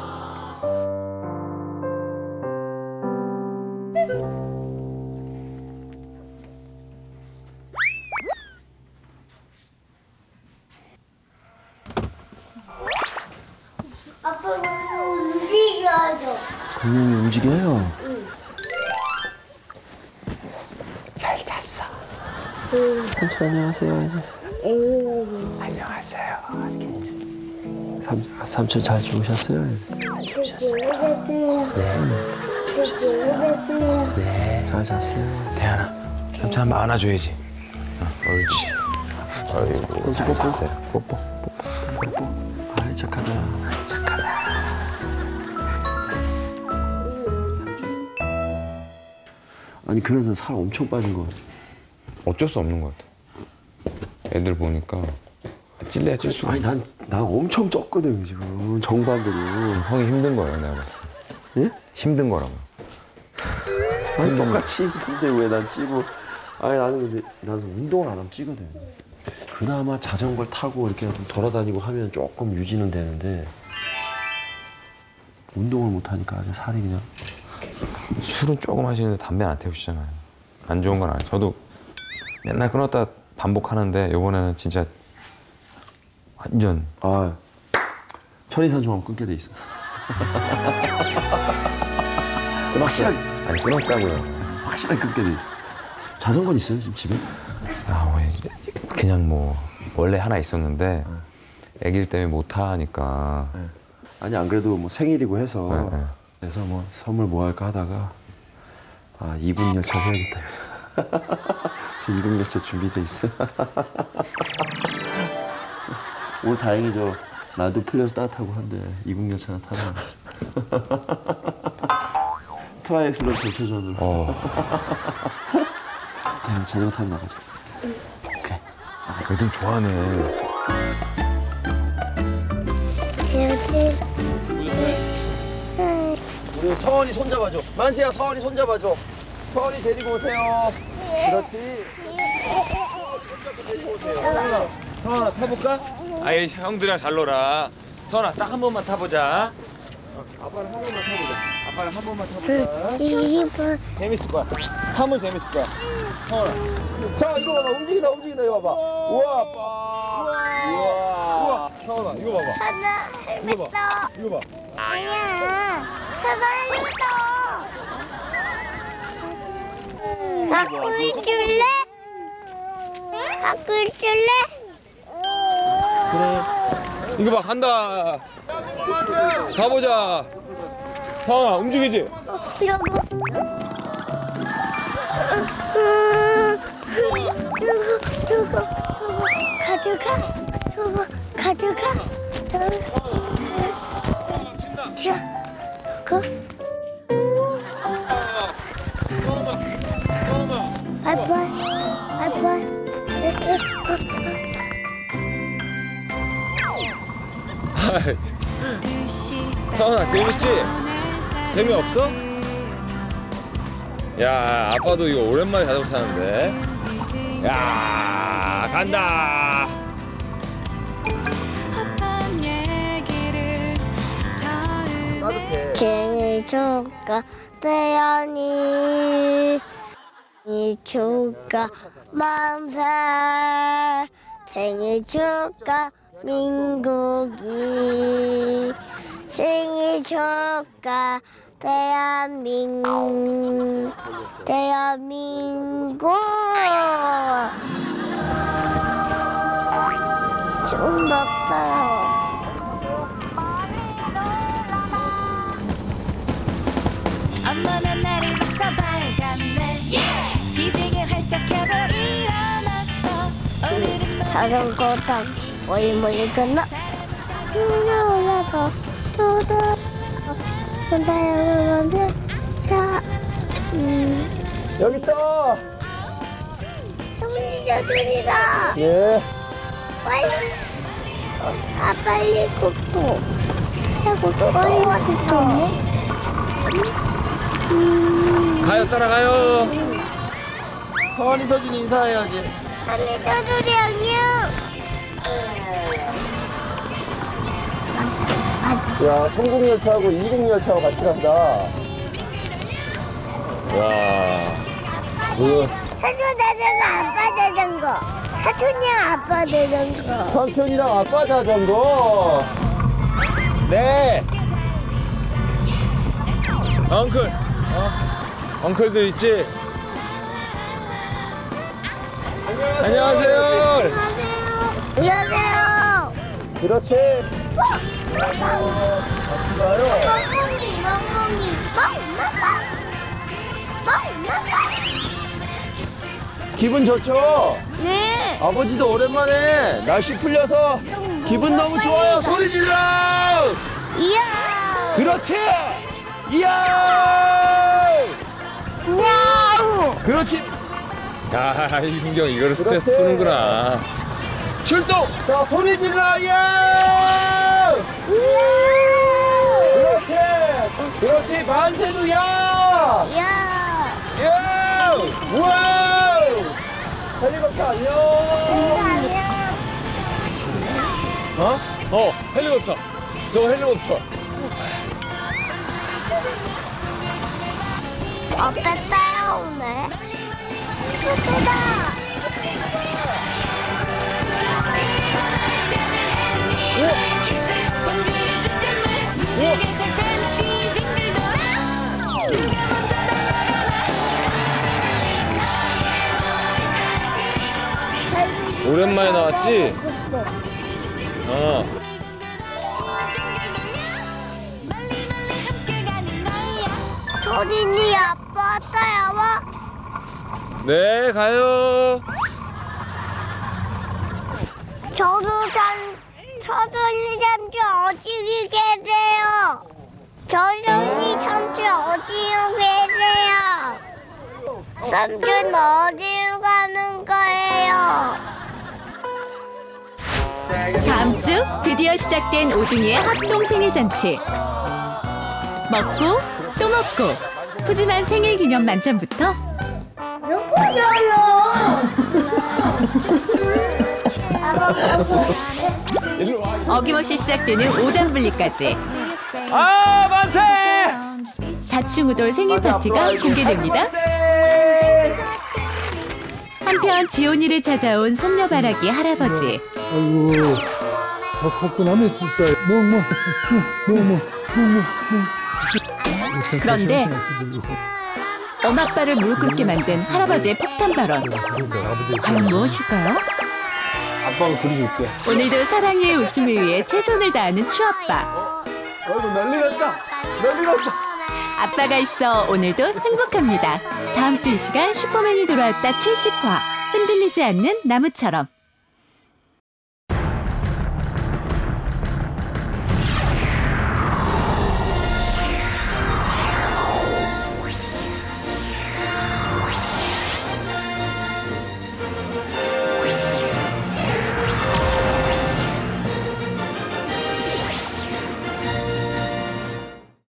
Speaker 6: 아빠가 움직여줘.
Speaker 12: 분명히 움직여요.
Speaker 6: 응.
Speaker 12: 잘 잤어. 삼촌 안녕하세요. 이제.
Speaker 6: 응.
Speaker 12: 안녕하세요. 삼, 삼촌 잘 주무셨어요?
Speaker 6: 주무셨어요.
Speaker 12: 네.
Speaker 6: 주무셨어요.
Speaker 12: 네. 잘 잤어요.
Speaker 10: 태연아, 삼촌 한번 안아줘야지. 어, 옳지. 아이고, 잘 잤어요.
Speaker 12: 뽀뽀. 뽀뽀. 뽀뽀. 아이 착하다. 아이 착하다. 아니 그래서 살 엄청 빠진 거 같아.
Speaker 10: 어쩔 수 없는 것 같아. 애들 보니까 찔려야 찔 수가.
Speaker 12: 아니 난, 난 엄청 쪘거든 지금. 정반대로.
Speaker 10: 형이 힘든 거예요, 내가 봤을 때.
Speaker 12: 예?
Speaker 10: 힘든 거라고.
Speaker 12: 아니 똑같이 힘든데 왜 난 찌고. 아니 나는 근데 나는 운동을 안 하면 찌거든. 그나마 자전거를 타고 이렇게 좀 돌아다니고 하면 조금 유지는 되는데 운동을 못 하니까 아주 살이 그냥.
Speaker 10: 술은 조금 하시는데 담배 안 태우시잖아요. 안 좋은 건 아니에요. 저도 맨날 끊었다 반복하는데 이번에는 진짜 완전.
Speaker 12: 아 천이산 좋아하면 끊게 돼 있어. 확실하게.
Speaker 10: 아니 끊었다고요.
Speaker 12: 확실하게 끊게 돼 있어. 자전거 있어요 지금 집에?
Speaker 10: 아, 그냥 뭐 원래 하나 있었는데 아기일 때문에 못 타니까.
Speaker 12: 네. 아니 안 그래도 뭐 생일이고 해서
Speaker 10: 네, 네.
Speaker 12: 그래서 뭐 선물 뭐 할까 하다가 아 이군 열차 해야겠다. 저 이군 열차 준비돼 있어요. 오늘 다행히 저 날도 풀려서 따뜻하고 한데 이군 열차나 타러 가죠. 트라이애슬론 전체전으로.
Speaker 10: 어.
Speaker 12: 야, 자전거 타러 나가자.
Speaker 10: 그래. 나가자. 애들 좋아하네.
Speaker 12: 우리 서원이 손잡아줘. 만세야 서원이 손잡아줘. 서원이 데리고 오세요. 그렇지. 서원아, 서원아 타볼까?
Speaker 9: 아이 형들이랑 잘 놀아. 서원아 딱 한 번만 타보자.
Speaker 12: 아빠랑 한 번만 타보자. 아빠랑 한 번만 타보자. 재밌을 거야. 타면 재밌을 거야. 서원아. 자 이거 봐봐. 움직이다 움직이다 이거 봐봐. 우와 아빠. 우와. 우와. 서원아 이거 봐봐.
Speaker 6: 사나
Speaker 12: 이거 봐. 이거 봐.
Speaker 6: 아니야. 사나 헬멧다. 갖고 있을래? 갖고 있을래?
Speaker 9: 그래. 이거 봐 간다. 가보자. 서원아 움직이지?
Speaker 6: 여보. 이거 이거 가져가. 이거 가져가. 자, 그. 아빠, 아빠.
Speaker 9: 서원아 재밌지? 재미없어? 야 아빠도 이거 오랜만에 자전거 타는데. 야 간다.
Speaker 6: 생일 축하해요. 생일 축하 만세. 생일 축하 민국이. 생일 축하 대한민국. 대한민국. 신났어요.
Speaker 13: 엄마는 나를 봤어 밝았네 기지개 활짝 켜고 일어났어 오늘은
Speaker 6: 자전거 타고 멀리멀리 건너 올라서 또도 혼자여는 자 음.
Speaker 12: 여기 있다.
Speaker 6: 손지자들이다.
Speaker 12: 예.
Speaker 6: 빨리 어, 아 빨리 걷고 하고 또 빨리 왔어.
Speaker 9: 가요 따라가요.
Speaker 12: 서원이 서준 인사해야지.
Speaker 6: 언니 저들이 안녕.
Speaker 12: 야 성공열차하고 이공열차하고 같이 간다.
Speaker 9: 와. 그
Speaker 6: 사촌 자전거 아빠 자전거. 사촌이랑 아빠 자전거.
Speaker 12: 삼촌이랑 아빠 자전거.
Speaker 9: 네. 엉클. 어? 엉클들 있지? 안녕하세요.
Speaker 6: 안녕하세요.
Speaker 12: 그렇지. 같이 가요.
Speaker 6: 멍멍이 멍멍이 멍멍이.
Speaker 12: 기분 좋죠?
Speaker 6: 네.
Speaker 12: 아버지도 오랜만에 날씨 풀려서 기분 너무 좋아요. 소리 질러!
Speaker 6: 이야.
Speaker 12: 그렇지! 이야!
Speaker 6: 야우.
Speaker 12: 그렇지!
Speaker 9: 야, 이훈경 이거를 스트레스 푸는구나. 출동!
Speaker 12: 자, 소리 질러! 이야! 그렇지! 그렇지! 만세도 야!
Speaker 6: 야.
Speaker 12: 야! 우와우! 헬리콥터 안녕!
Speaker 9: 어? 어, 헬리콥터. 저 헬리콥터.
Speaker 6: 어때 따라오네? 예쁘다.
Speaker 9: 오랜만에 나왔지? 어.
Speaker 6: 저린이 아빠 따라와.
Speaker 9: 네, 가요.
Speaker 6: 저도 참, 저준이 잠시 어디에 계세요? 저준이 잠시 어디에 계세요? 삼촌 어디로 가는 거예요?
Speaker 1: 다음 주 드디어 시작된 오둥이의 합동 생일 잔치. 먹고 또 먹고 푸짐한 생일 기념 만찬부터 어김없이 시작되는 오단분리까지
Speaker 9: 아 만세!
Speaker 1: 자충우돌 생일 파티가 공개됩니다. 한편 지온이를 찾아온 손녀바라기 할아버지.
Speaker 15: 아이고, 더 컸구나면 진짜 뭐뭐 뭐뭐 뭐뭐
Speaker 1: 그런데 엄마 아빠를 무릎 꿇게 만든 할아버지의 폭탄 발언. 과연 무엇일까요?
Speaker 7: 아빠가 그려줄게.
Speaker 1: 오늘도 사랑의 웃음을 위해 최선을 다하는 추아빠.
Speaker 12: 아이고 난리 났다. 난리 났다.
Speaker 1: 아빠가 있어 오늘도 행복합니다. 다음 주 이 시간 슈퍼맨이 돌아왔다 칠십 화. 흔들리지 않는 나무처럼.